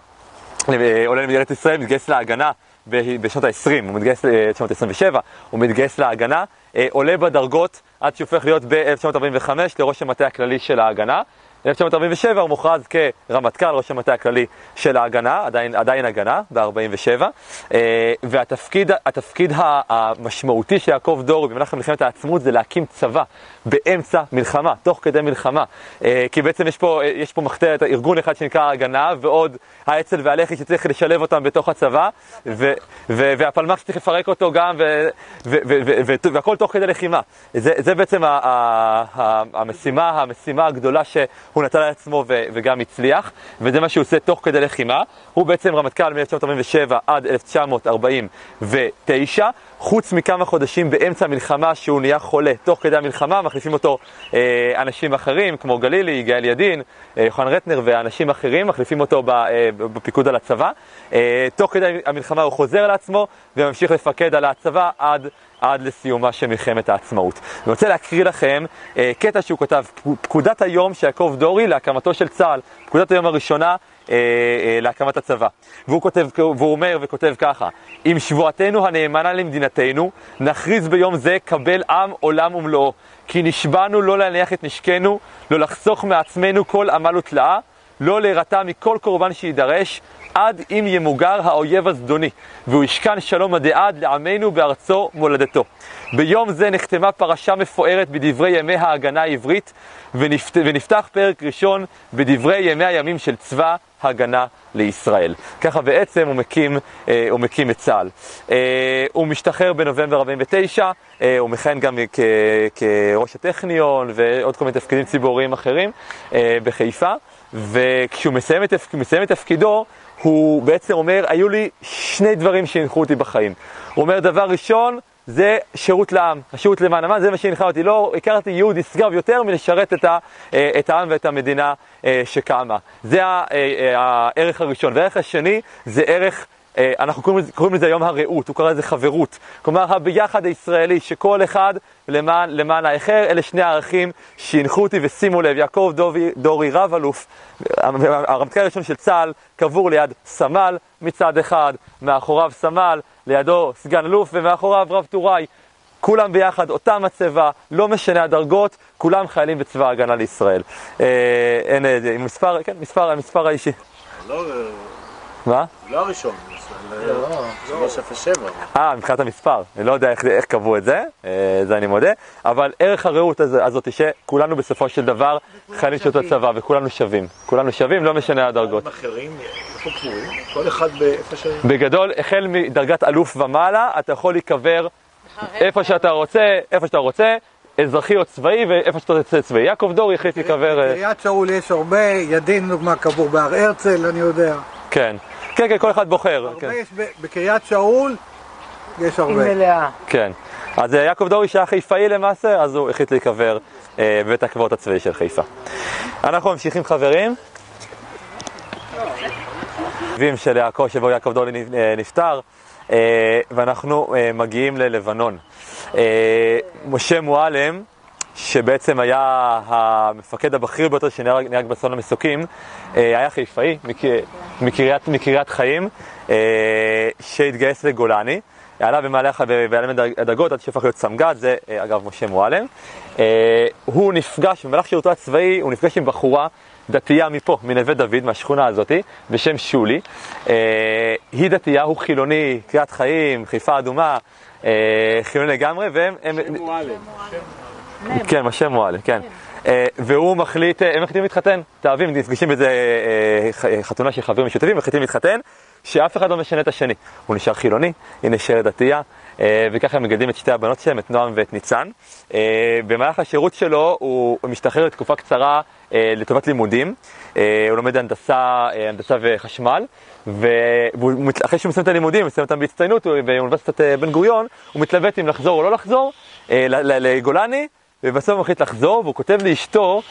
עולה לארץ ישראל, מתגייס להגנה בשנות ה-עשרים, הוא מתגייס בשנות ה-עשרים ושבע, הוא מתגייס להגנה, עולה בדרגות עד שהופך להיות ב-אלף תשע מאות ארבעים וחמש לראש המטה הכללי של ההגנה. ב-אלף תשע מאות ארבעים ושבע הוא מוכרז כרמטכ"ל, ראש המטה הכללי של ההגנה, עדיין, עדיין הגנה, ב-ארבעים ושבע. והתפקיד התפקיד המשמעותי של יעקב דורי במהלך מלחמת העצמאות זה להקים צבא באמצע מלחמה, תוך כדי מלחמה. כי בעצם יש פה, יש פה מחתרת, ארגון אחד שנקרא ההגנה, ועוד האצ"ל והלח"י שצריך לשלב אותם בתוך הצבא, ו, ו, והפלמ"ח שצריך לפרק אותו גם, ו, ו, ו, ו, ו, והכל תוך כדי לחימה. זה, זה בעצם ה, ה, ה, המשימה, המשימה הגדולה שהוא נטל על עצמו ו, וגם הצליח, וזה מה שהוא עושה תוך כדי לחימה. הוא בעצם רמטכ"ל מ-אלף תשע מאות ארבעים ושבע עד אלף תשע מאות ארבעים ותשע, חוץ מכמה חודשים באמצע המלחמה שהוא נהיה חולה. תוך כדי המלחמה מחליפים אותו אה, אנשים אחרים, כמו גלילי, יגאל ידין, אה, יוחנן רטנר ואנשים אחרים, מחליפים אותו ב, אה, בפיקוד על הצבא. אה, תוך כדי המלחמה הוא חוזר לעצמו וממשיך לפקד על הצבא עד, עד לסיומה של מלחמת העצמאות. אני רוצה להקריא לכם אה, קטע שהוא כתב, פקודת היום של יעקב דורי להקמתו של צה"ל, פקודת היום הראשונה, אה, אה, להקמת הצבא. והוא כותב, והוא אומר וכותב ככה: עם שבועתנו הנאמנה למדינתנו, נכריז ביום זה קבל עם עולם ומלואו, כי נשבענו לא להניח את נשקנו, לא לחסוך מעצמנו כל עמל ותלאה, לא להירתע מכל קורבן שידרש, עד אם ימוגר האויב הזדוני, והוא ישכן שלום עד עד לעמנו בארצו מולדתו. ביום זה נחתמה פרשה מפוארת בדברי ימי ההגנה העברית, ונפת... ונפתח פרק ראשון בדברי ימי הימים של צבא הגנה לישראל. ככה בעצם הוא מקים, אה, הוא מקים את צה"ל. אה, הוא משתחרר בנובמבר ארבעים ותשע, אה, הוא מכהן גם כ... כראש הטכניון ועוד כל מיני תפקידים ציבוריים אחרים אה, בחיפה, וכשהוא מסיים את, מסיים את תפקידו, הוא בעצם אומר, היו לי שני דברים שהנחו אותי בחיים. הוא אומר, דבר ראשון, זה שירות לעם, השירות למען העם, זה מה שהנחה אותי. לא הכרתי ייעוד נשגב יותר מלשרת את, ה, את העם ואת המדינה שקמה. זה הערך הראשון. והערך השני זה ערך, אנחנו קוראים, קוראים לזה יום הרעות, הוא קורא לזה חברות. כלומר, הביחד הישראלי, שכל אחד למען, למען האחר, אלה שני הערכים שהנחו אותי. ושימו לב, יעקב דורי, דורי רב אלוף, הרמטכ"ל הראשון של צה"ל, קבור ליד סמל מצד אחד, מאחוריו סמל, לידו סגן אלוף, ומאחוריו רב טוראי. כולם ביחד, אותה מצבה, לא משנה הדרגות, כולם חיילים בצבא ההגנה לישראל. אה, אין, עם מספר, כן, מספר, מספר האישי. לא, מה? לא הראשון, שלוש אפס שבע. אה, מבחינת המספר, אני לא יודע איך, איך קבעו את זה, אה, זה אני מודה, אבל ערך הרעות הזאת היא שכולנו בסופו של דבר חיילים של אותו צבא, וכולנו שווים. כולנו שווים, לא משנה הדרגות. אחרים, איפה קבועים? כל אחד באיפה ש... בגדול, החל מדרגת אלוף ומעלה, אתה יכול להיקבר איפה שאתה רוצה, איפה שאתה רוצה, אזרחי או צבאי, ואיפה שאתה רוצה צבאי. יעקב דורי החליט להיקבר... בקריית שאול יש הרבה, ידין דוגמה קבור בהר הרצל, אני יודע. כן, כן, כן, כל אחד בוחר. הרבה יש בקריית שאול, יש הרבה. היא מלאה. כן. אז יעקב דורי שהיה חיפאי למעשה, אז הוא החליט להיקבר בבית הקברות הצבאי של חיפה. אנחנו ממשיכים, חברים. אביו של יעקב, שבו יעקב דורי נפטר, ואנחנו מגיעים ללבנון. משה מועלם, שבעצם היה המפקד הבכיר ביותר שנהרג באסון המסוקים, היה חיפאי מקריית, מקריית חיים, שהתגייס לגולני, עלה במהלך בעלמת הדרגות עד שהפך להיות סמג"ד. זה אגב משה מועלם. הוא נפגש, במהלך שירותו הצבאי, הוא נפגש עם בחורה דתייה מפה, מנווה דוד, מהשכונה הזאת, בשם שולי. היא דתייה, הוא חילוני, קריית חיים, חיפה אדומה, חילוני לגמרי, והם... משה מועלם. כן, משה מועלם, כן. והוא מחליט, הם מחליטים להתחתן, תאהבים, נפגשים באיזה חתונה של חברים משותפים, מחליטים להתחתן. שאף אחד לא משנה את השני. הוא נשאר חילוני, היא נשארת דתייה, וככה הם מגדלים את שתי הבנות שלהם, את נועם ואת ניצן. במהלך השירות שלו הוא משתחרר לתקופה קצרה לטובת לימודים. הוא לומד הנדסה, הנדסה וחשמל, ואחרי שהוא מסיים את הלימודים, הוא מסיים אותם בהצטיינות באוניברסיטת בן גוריון, הוא מתלבט אם לחזור או לא לחזור לגולני, ובסוף הוא מחליט לחזור, והוא כותב לאשתו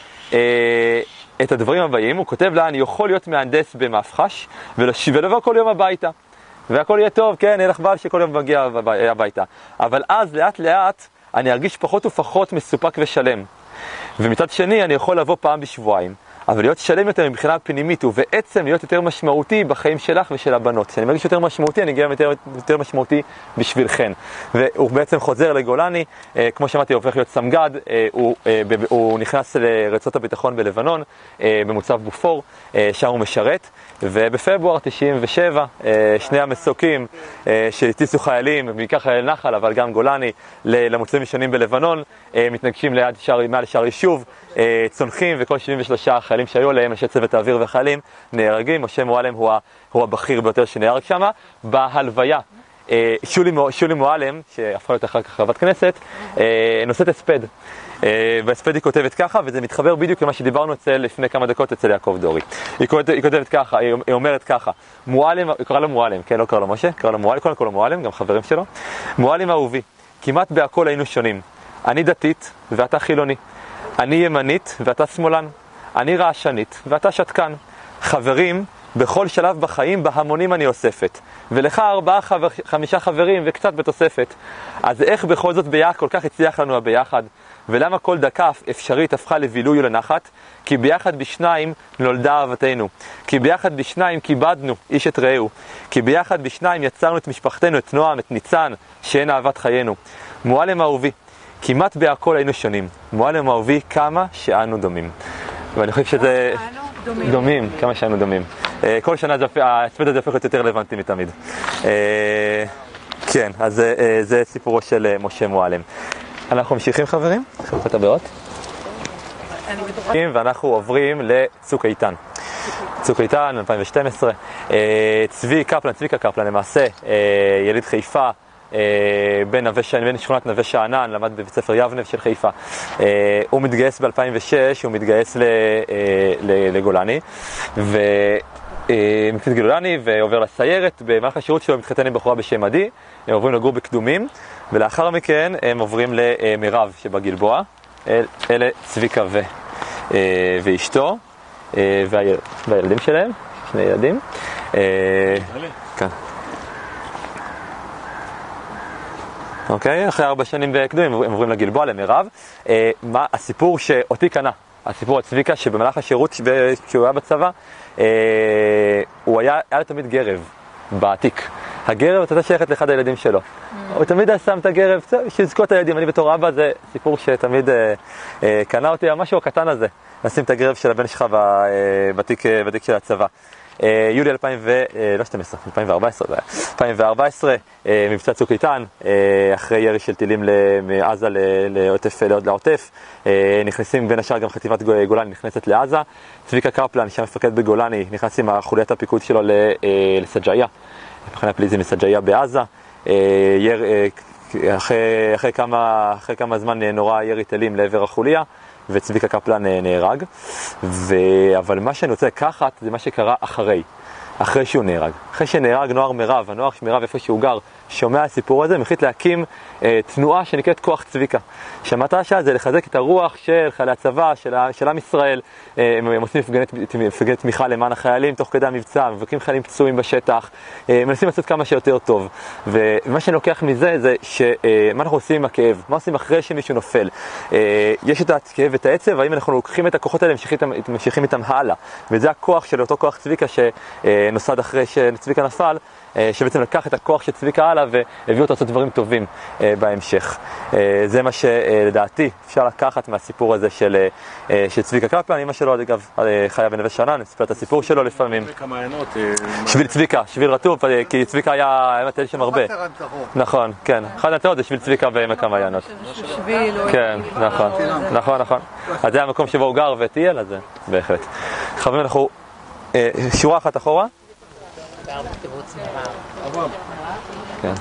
את הדברים הבאים. הוא כותב לה, אני יכול להיות מהנדס במפחש ולבוא כל יום הביתה, והכל יהיה טוב, כן, יהיה לך בעל שכל יום מגיע הביתה. אבל אז לאט לאט אני ארגיש פחות ופחות מסופק ושלם. ומצד שני אני יכול לבוא פעם בשבועיים, אבל להיות שלם יותר מבחינה פנימית, ובעצם להיות יותר משמעותי בחיים שלך ושל הבנות. כשאני מרגיש יותר משמעותי, אני גם יותר, יותר משמעותי בשבילכן. והוא בעצם חוזר לגולני, אה, כמו שאמרתי, הוא הופך להיות סמג"ד, אה, הוא, אה, ב, הוא נכנס לרצות הביטחון בלבנון, אה, במוצב בופור, אה, שם הוא משרת, ובפברואר תשעים ושבע, אה, שני המסוקים אה, שהטיסו חיילים, בעיקר חייל נחל, אבל גם גולני, למוצבים שונים בלבנון, אה, מתנגשים ליד שער, מעל שער יישוב, אה, צונחים, וכל שבעים ושלושה חיילים שהיו עליהם, אנשי צוות האוויר וחיילים, נהרגים. משה מועלם הוא, הוא הבכיר ביותר שנהרג שם. בהלוויה, אה, שולי, שולי מועלם, שהפכה להיות אחר כך חברת כנסת, אה, נושאת הספד. אה, בהספד היא כותבת ככה, וזה מתחבר בדיוק למה שדיברנו אצל, לפני כמה דקות אצל יעקב דורי. היא כותבת, היא כותבת ככה, היא, היא אומרת ככה, מועלם, היא קרא לו מועלם, כן, לא קרא לו משה, קרא לו מועלם, קודם כל לו מועלם, גם חברים שלו. מועלם אהובי, כמעט בהכל היינו שונים. אני דתית ואתה חילוני. אני ימנית ואתה שמאלן. אני רעשנית ואתה שתקן. חברים, בכל שלב בחיים בהמונים אני אוספת. ולך ארבעה חבר, חמישה חברים וקצת בתוספת. אז איך בכל זאת ביחד כל כך הצליח לנו הביחד? ולמה כל דקה אפשרית הפכה לבילוי ולנחת? כי ביחד בשניים נולדה אהבתנו. כי ביחד בשניים כיבדנו איש את רעהו. כי ביחד בשניים יצרנו את משפחתנו, את נועם, את ניצן, שהן אהבת חיינו. מועלם אהובי, כמעט בהכל היינו שונים. מועלם אהובי, כמה שאנו דומים. ואני חושב שזה... דומים. דומים, כמה שאנו דומים. כל שנה הספד הזה הופך להיות יותר רלוונטי מתמיד. כן, אז זה סיפורו של משה מועלם. אנחנו ממשיכים חברים, חלוקת הבאות. ואנחנו עוברים לצוק איתן. צוק איתן, אלפיים ושתים עשרה. צבי קפלן, צביקה קפלן למעשה, יליד חיפה, בין, בין שכונת נווה שאנן, למד בבית ספר יבנה של חיפה. הוא מתגייס ב-אלפיים ושש, הוא מתגייס לגולני, ומקצת גולני, ועובר לסיירת. במהלך השירות שלו מתחתן עם בחורה בשם עדי, הם עוברים לגור בקדומים, ולאחר מכן הם עוברים למירב שבגלבוע. אלה צביקה ו, ואשתו, והילדים שלהם, שני ילדים. כאן. אוקיי, אחרי ארבע שנים בקדומים הם עוברים לגלבוע, למירב. אה, מה הסיפור שאותי קנה, הסיפור הצביקה, שבמהלך השירות כשהוא היה בצבא, אה, הוא היה, היה לו תמיד גרב בעתיק. הגרב הייתה שייכת לאחד הילדים שלו. Mm. הוא תמיד היה שם את הגרב, שיזכו את הילדים. אני בתור אבא, זה סיפור שתמיד אה, אה, קנה אותי, המשהו הקטן הזה, לשים את הגרב של הבן שלך בתיק, בתיק של הצבא. יולי אלפיים וארבע עשרה, מבצע צוק איתן, אחרי ירי של טילים מעזה לעוטף, נכנסים בין השאר גם חטיבת גולני נכנסת לעזה. צביקה קפלן, שהמפקד בגולני, נכנס עם חוליית הפיקוד שלו לסג'איה, מבחינה פליזים לסג'איה בעזה. אחרי כמה זמן נורא ירי טילים לעבר החוליה, וצביקה קפלן נהרג. ו... אבל מה שאני רוצה לקחת זה מה שקרה אחרי, אחרי שהוא נהרג. אחרי שנהרג נוער מירב, הנוער מירב איפה שהוא גר, שומע הסיפור הזה, מחליט להקים אה, תנועה שנקראת כוח צביקה. שהמטרה שלה זה לחזק את הרוח של חיילי הצבא, של, של עם ישראל. אה, הם עושים מפגני תמיכה למען החיילים תוך כדי המבצע, מבקרים חיילים פצועים בשטח, אה, מנסים לעשות כמה שיותר טוב. ומה שאני לוקח מזה זה ש, אה, מה אנחנו עושים עם הכאב, מה עושים אחרי שמישהו נופל. אה, יש את הכאב ואת העצב, האם אנחנו לוקחים את הכוחות האלה, ממשיכים איתם הלאה. וזה הכוח של אותו כוח צביקה שנוסד אחרי שצביקה נפל, שבעצם לקח את הכוח של צביקה הלאה והביא אותו לעשות דברים טובים בהמשך. זה מה שלדעתי אפשר לקחת מהסיפור הזה של, של צביקה קפלן. אמא שלו, אגב, חיה בנווה שאנן, אני מספר את הסיפור שלו לפעמים. שביל צביקה, שביל רטוב, כי צביקה היה מטייל שם הרבה. נכון, כן. אחד הנטרות זה שביל צביקה בעמק המעיינות. כן, נכון, נכון, נכון. אז זה המקום שבו הוא גר וטייל, אז זה בהחלט. חברים, אנחנו שורה אחת אחורה. גר בקיבוץ מרר. כן.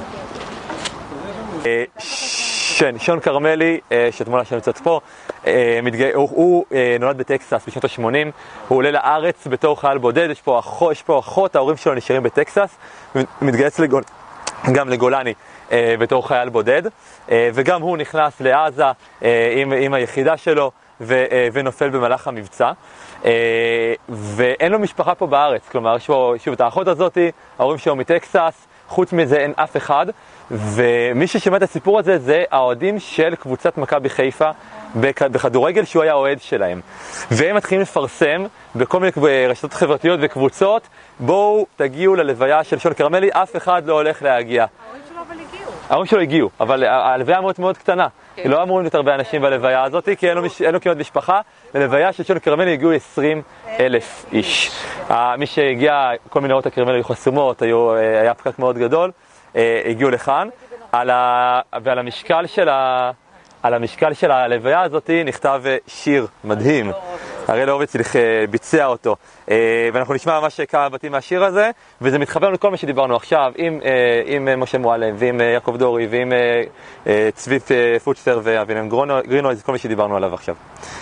כן, שון כרמלי, שתמונה שנמצאת פה, הוא נולד בטקסס בשנות ה-שמונים, הוא עולה לארץ בתור חייל בודד, יש פה אחות, ההורים שלו נשארים בטקסס, מתגייס גם לגולני בתור חייל בודד, וגם הוא נכנס לעזה עם היחידה שלו ונופל במהלך המבצע, ואין לו משפחה פה בארץ, כלומר יש פה שוב את האחות הזאת, ההורים שלו מטקסס, חוץ מזה אין אף אחד, ומי ששמע את הסיפור הזה זה האוהדים של קבוצת מכבי חיפה בכדורגל שהוא היה אוהד שלהם, והם מתחילים לפרסם בכל מיני רשתות חברתיות וקבוצות, בואו תגיעו ללוויה של שון כרמלי, אף אחד לא הולך להגיע. ההורים שלו אבל הגיעו. ההורים שלו הגיעו, אבל הלוויה מאוד מאוד קטנה, לא אמורים יותר הרבה אנשים בלוויה הזאת, כי אין לו, אין לו כמעט משפחה. ללוויה של שון כרמלי הגיעו עשרים אלף איש. מי שהגיע, כל מנהרות הכרמל היו חסומות, היו, היה פקק מאוד גדול, הגיעו לכאן. על ה... ועל המשקל של ה... על המשקל של הלוויה הזאת נכתב שיר מדהים. הראל הורוביץ ביצע אותו, ואנחנו נשמע ממש כמה בתים מהשיר הזה, וזה מתחבר לכל מה שדיברנו עכשיו עם, עם משה מועלם ועם יעקב דורי ועם צבית פוצטר ואבינם גרינויז, כל מה שדיברנו עליו עכשיו.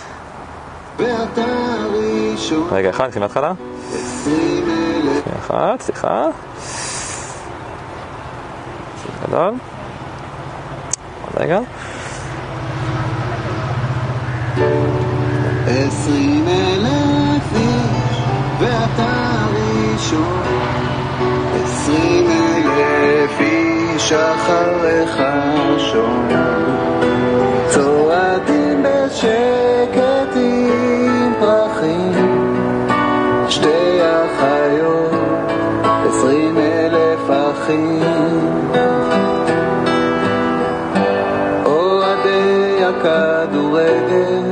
רגע אחד, נתחיל מההתחלה. אחד, סליחה. סליחה גדול. רגע. עשרים אלף איש ואתה ראשון, עשרים אלף איש אחריך שון, צועדים בשקט עם פרחים, שתי אחיות, עשרים אלף אחים, אוהדי הכדורגל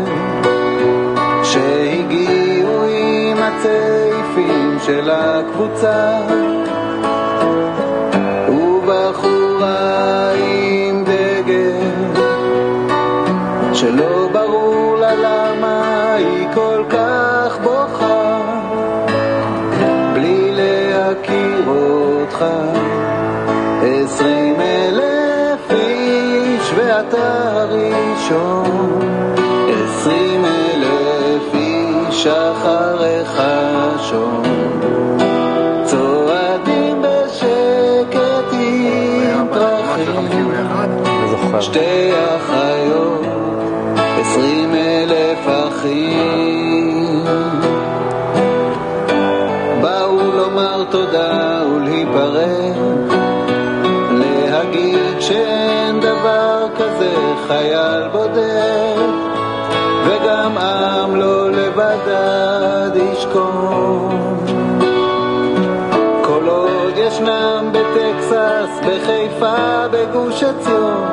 שהגיעו עם הצעיפים של הקבוצה, ובחורה עם דגל שלא ברור לה למה היא כל כך בוכה, בלי להכיר אותך. עשרים אלף איש ואתה ראשון, עשרים אלף איש אחריך שון, צועדים בשקט עם פרחים, שתי אחיות, עשרים אלף אחים, באו לומר תודה ולהיפרד, להגיד שאין דבר כזה חייל בודד, וגם עם לא לבדד ישכון, כל עוד ישנם בטקסס, בחיפה, בגוש עציון,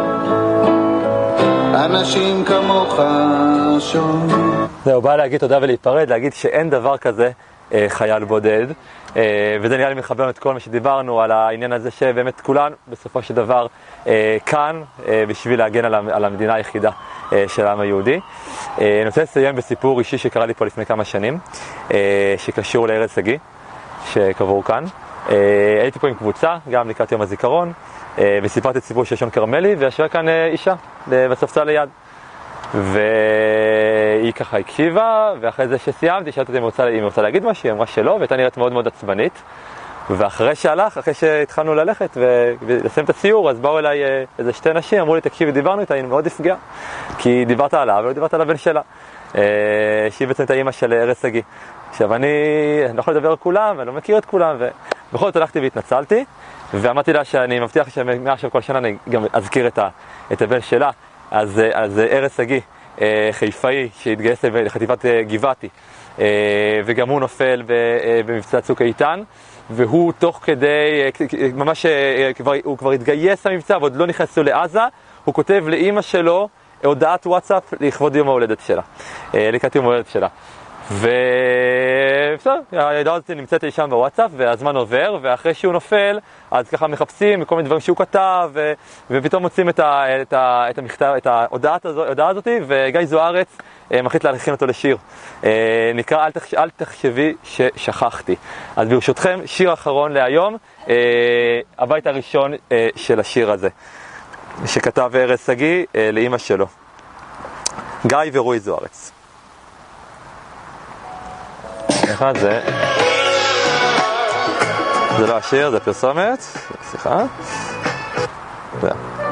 אנשים כמוך שון. זהו, בא להגיד תודה ולהיפרד, להגיד שאין דבר כזה אה, חייל בודד, אה, וזה נראה לי מחבר את כל מה שדיברנו על העניין הזה שבאמת כולן בסופו של דבר אה, כאן אה, בשביל להגן על, על המדינה היחידה אה, של העם היהודי. אה, אני רוצה לסיים בסיפור אישי שקרה לי פה לפני כמה שנים, אה, שקשור לארז שגיא, שקבור כאן. אה, הייתי פה עם קבוצה, גם לקראת יום הזיכרון, אה, וסיפרתי את סיפור של שון כרמלי, וישבה כאן אה, אישה בספסל ליד. והיא ככה הקשיבה, ואחרי זה שסיימתי, שאלתי אותי אם רוצה, אם רוצה להגיד משהו, היא אמרה שלא, והייתה נראית מאוד מאוד עצבנית. ואחרי שהלך, אחרי שהתחלנו ללכת ולסיים את הסיור, אז באו אליי איזה שתי נשים, אמרו לי, תקשיבי, דיברנו איתה, היא מאוד הפגיעה, כי דיברת עליו ולא דיברת על הבן שלה, שהיא בעצם את האמא של ארז שגיא. עכשיו, אני לא יכול לדבר על כולם, אני לא מכיר את כולם, ובכל זאת הלכתי והתנצלתי, ואמרתי לה שאני מבטיח שמעכשיו כל שנה אני גם אזכיר את, ה, את הבן שלה. אז, אז ארז שגיא, חיפאי, שהתגייס לחטיבת גבעתי, וגם הוא נופל במבצע צוק איתן, והוא תוך כדי, ממש, כבר, הוא כבר התגייס למבצע, ועוד לא נכנסו לעזה, הוא כותב לאמא שלו הודעת וואטסאפ לכבוד יום ההולדת שלה, לקראת יום ההולדת שלה. ובסדר, ההודעה הזאת נמצאת לי שם בוואטסאפ, והזמן עובר, ואחרי שהוא נופל, אז ככה מחפשים כל מיני דברים שהוא כתב, ו... ופתאום מוצאים את, ה... את, ה... את המכתב, את ההודעה הזאת, וגיא זוארץ מחליט להכין אותו לשיר. נקרא אל, תחש... אל תחשבי ששכחתי. אז ברשותכם, שיר אחרון להיום, הבית הראשון של השיר הזה, שכתב ארז שגיא לאמא שלו. גיא ורועי זוארץ. אחד זה, זה לא השיר, זה פרסומת, סליחה. זה.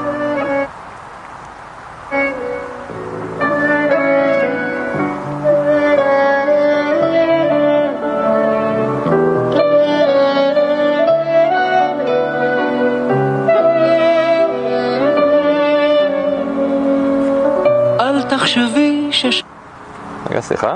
אל תחשבי שש... רגע, סליחה.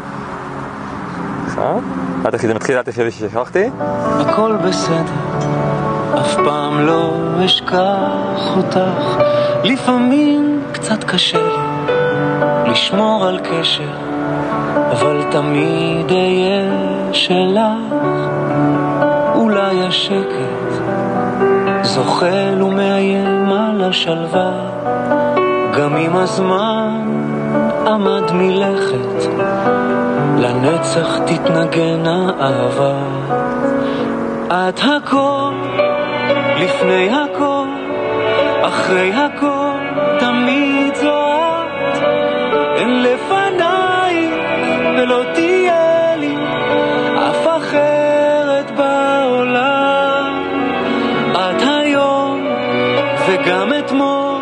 עד אחי זה מתחיל, אל תחשבי ששכחתי. הכל בסדר, אף פעם לא אשכח אותך. לפעמים קצת קשה לי לשמור על קשר, אבל תמיד אהיה שלך. אולי השקט זוחל ומאיים על השלווה, גם אם הזמן עמד מלכת, לנצח תתנגן האהבה. את הכל, לפני הכל, אחרי הכל, תמיד זו את. אין לפניי ולא תהיה לי אף אחרת בעולם. את היום וגם אתמול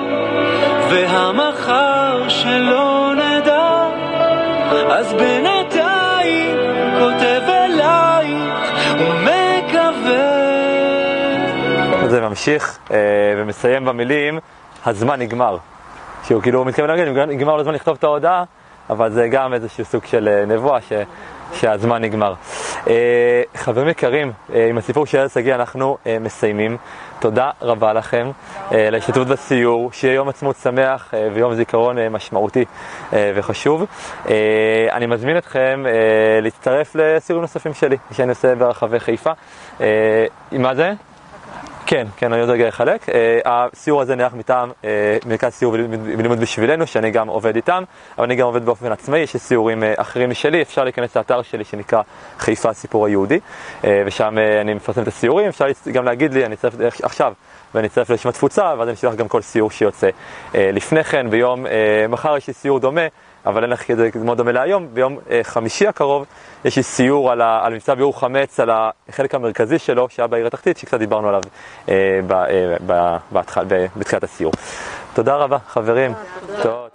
והמחר שלא נדע, אז בינתיים כותב אלייך ומקווה. זה ממשיך ומסיים במילים הזמן נגמר, שהוא כאילו מתכוון להגיד נגמר לו זמן לכתוב את ההודעה, אבל זה גם איזשהו סוג של נבואה ש... שהזמן נגמר. חברים יקרים, עם הסיפור של ארז שגיא אנחנו מסיימים. תודה רבה לכם להשתתפות בסיור, שיהיה יום עצמאות שמח ויום זיכרון משמעותי וחשוב. אני מזמין אתכם להצטרף לסיורים נוספים שלי שאני עושה ברחבי חיפה. מה זה? כן, כן, אני עוד רגע אחלק. הסיור הזה נערך מטעם מרכז סיור ולימוד בשבילנו, שאני גם עובד איתם, אבל אני גם עובד באופן עצמאי. יש סיורים אחרים משלי, אפשר להיכנס לאתר שלי שנקרא חיפה הסיפור היהודי, ושם אני מפרסם את הסיורים. אפשר גם להגיד לי, אני אצטרף עכשיו, ואני אצטרף לשם התפוצה, ואז אני אשלח גם כל סיור שיוצא לפני כן. ביום מחר יש לי סיור דומה, אבל אין לך כזה מאוד דומה להיום. ביום חמישי הקרוב יש לי סיור על, ה, על מבצע ביעור חמץ, על החלק המרכזי שלו, שהיה בעיר התחתית, שקצת דיברנו עליו אה, ב, אה, ב, בהתחל, בתחילת הסיור. תודה רבה, חברים. תודה.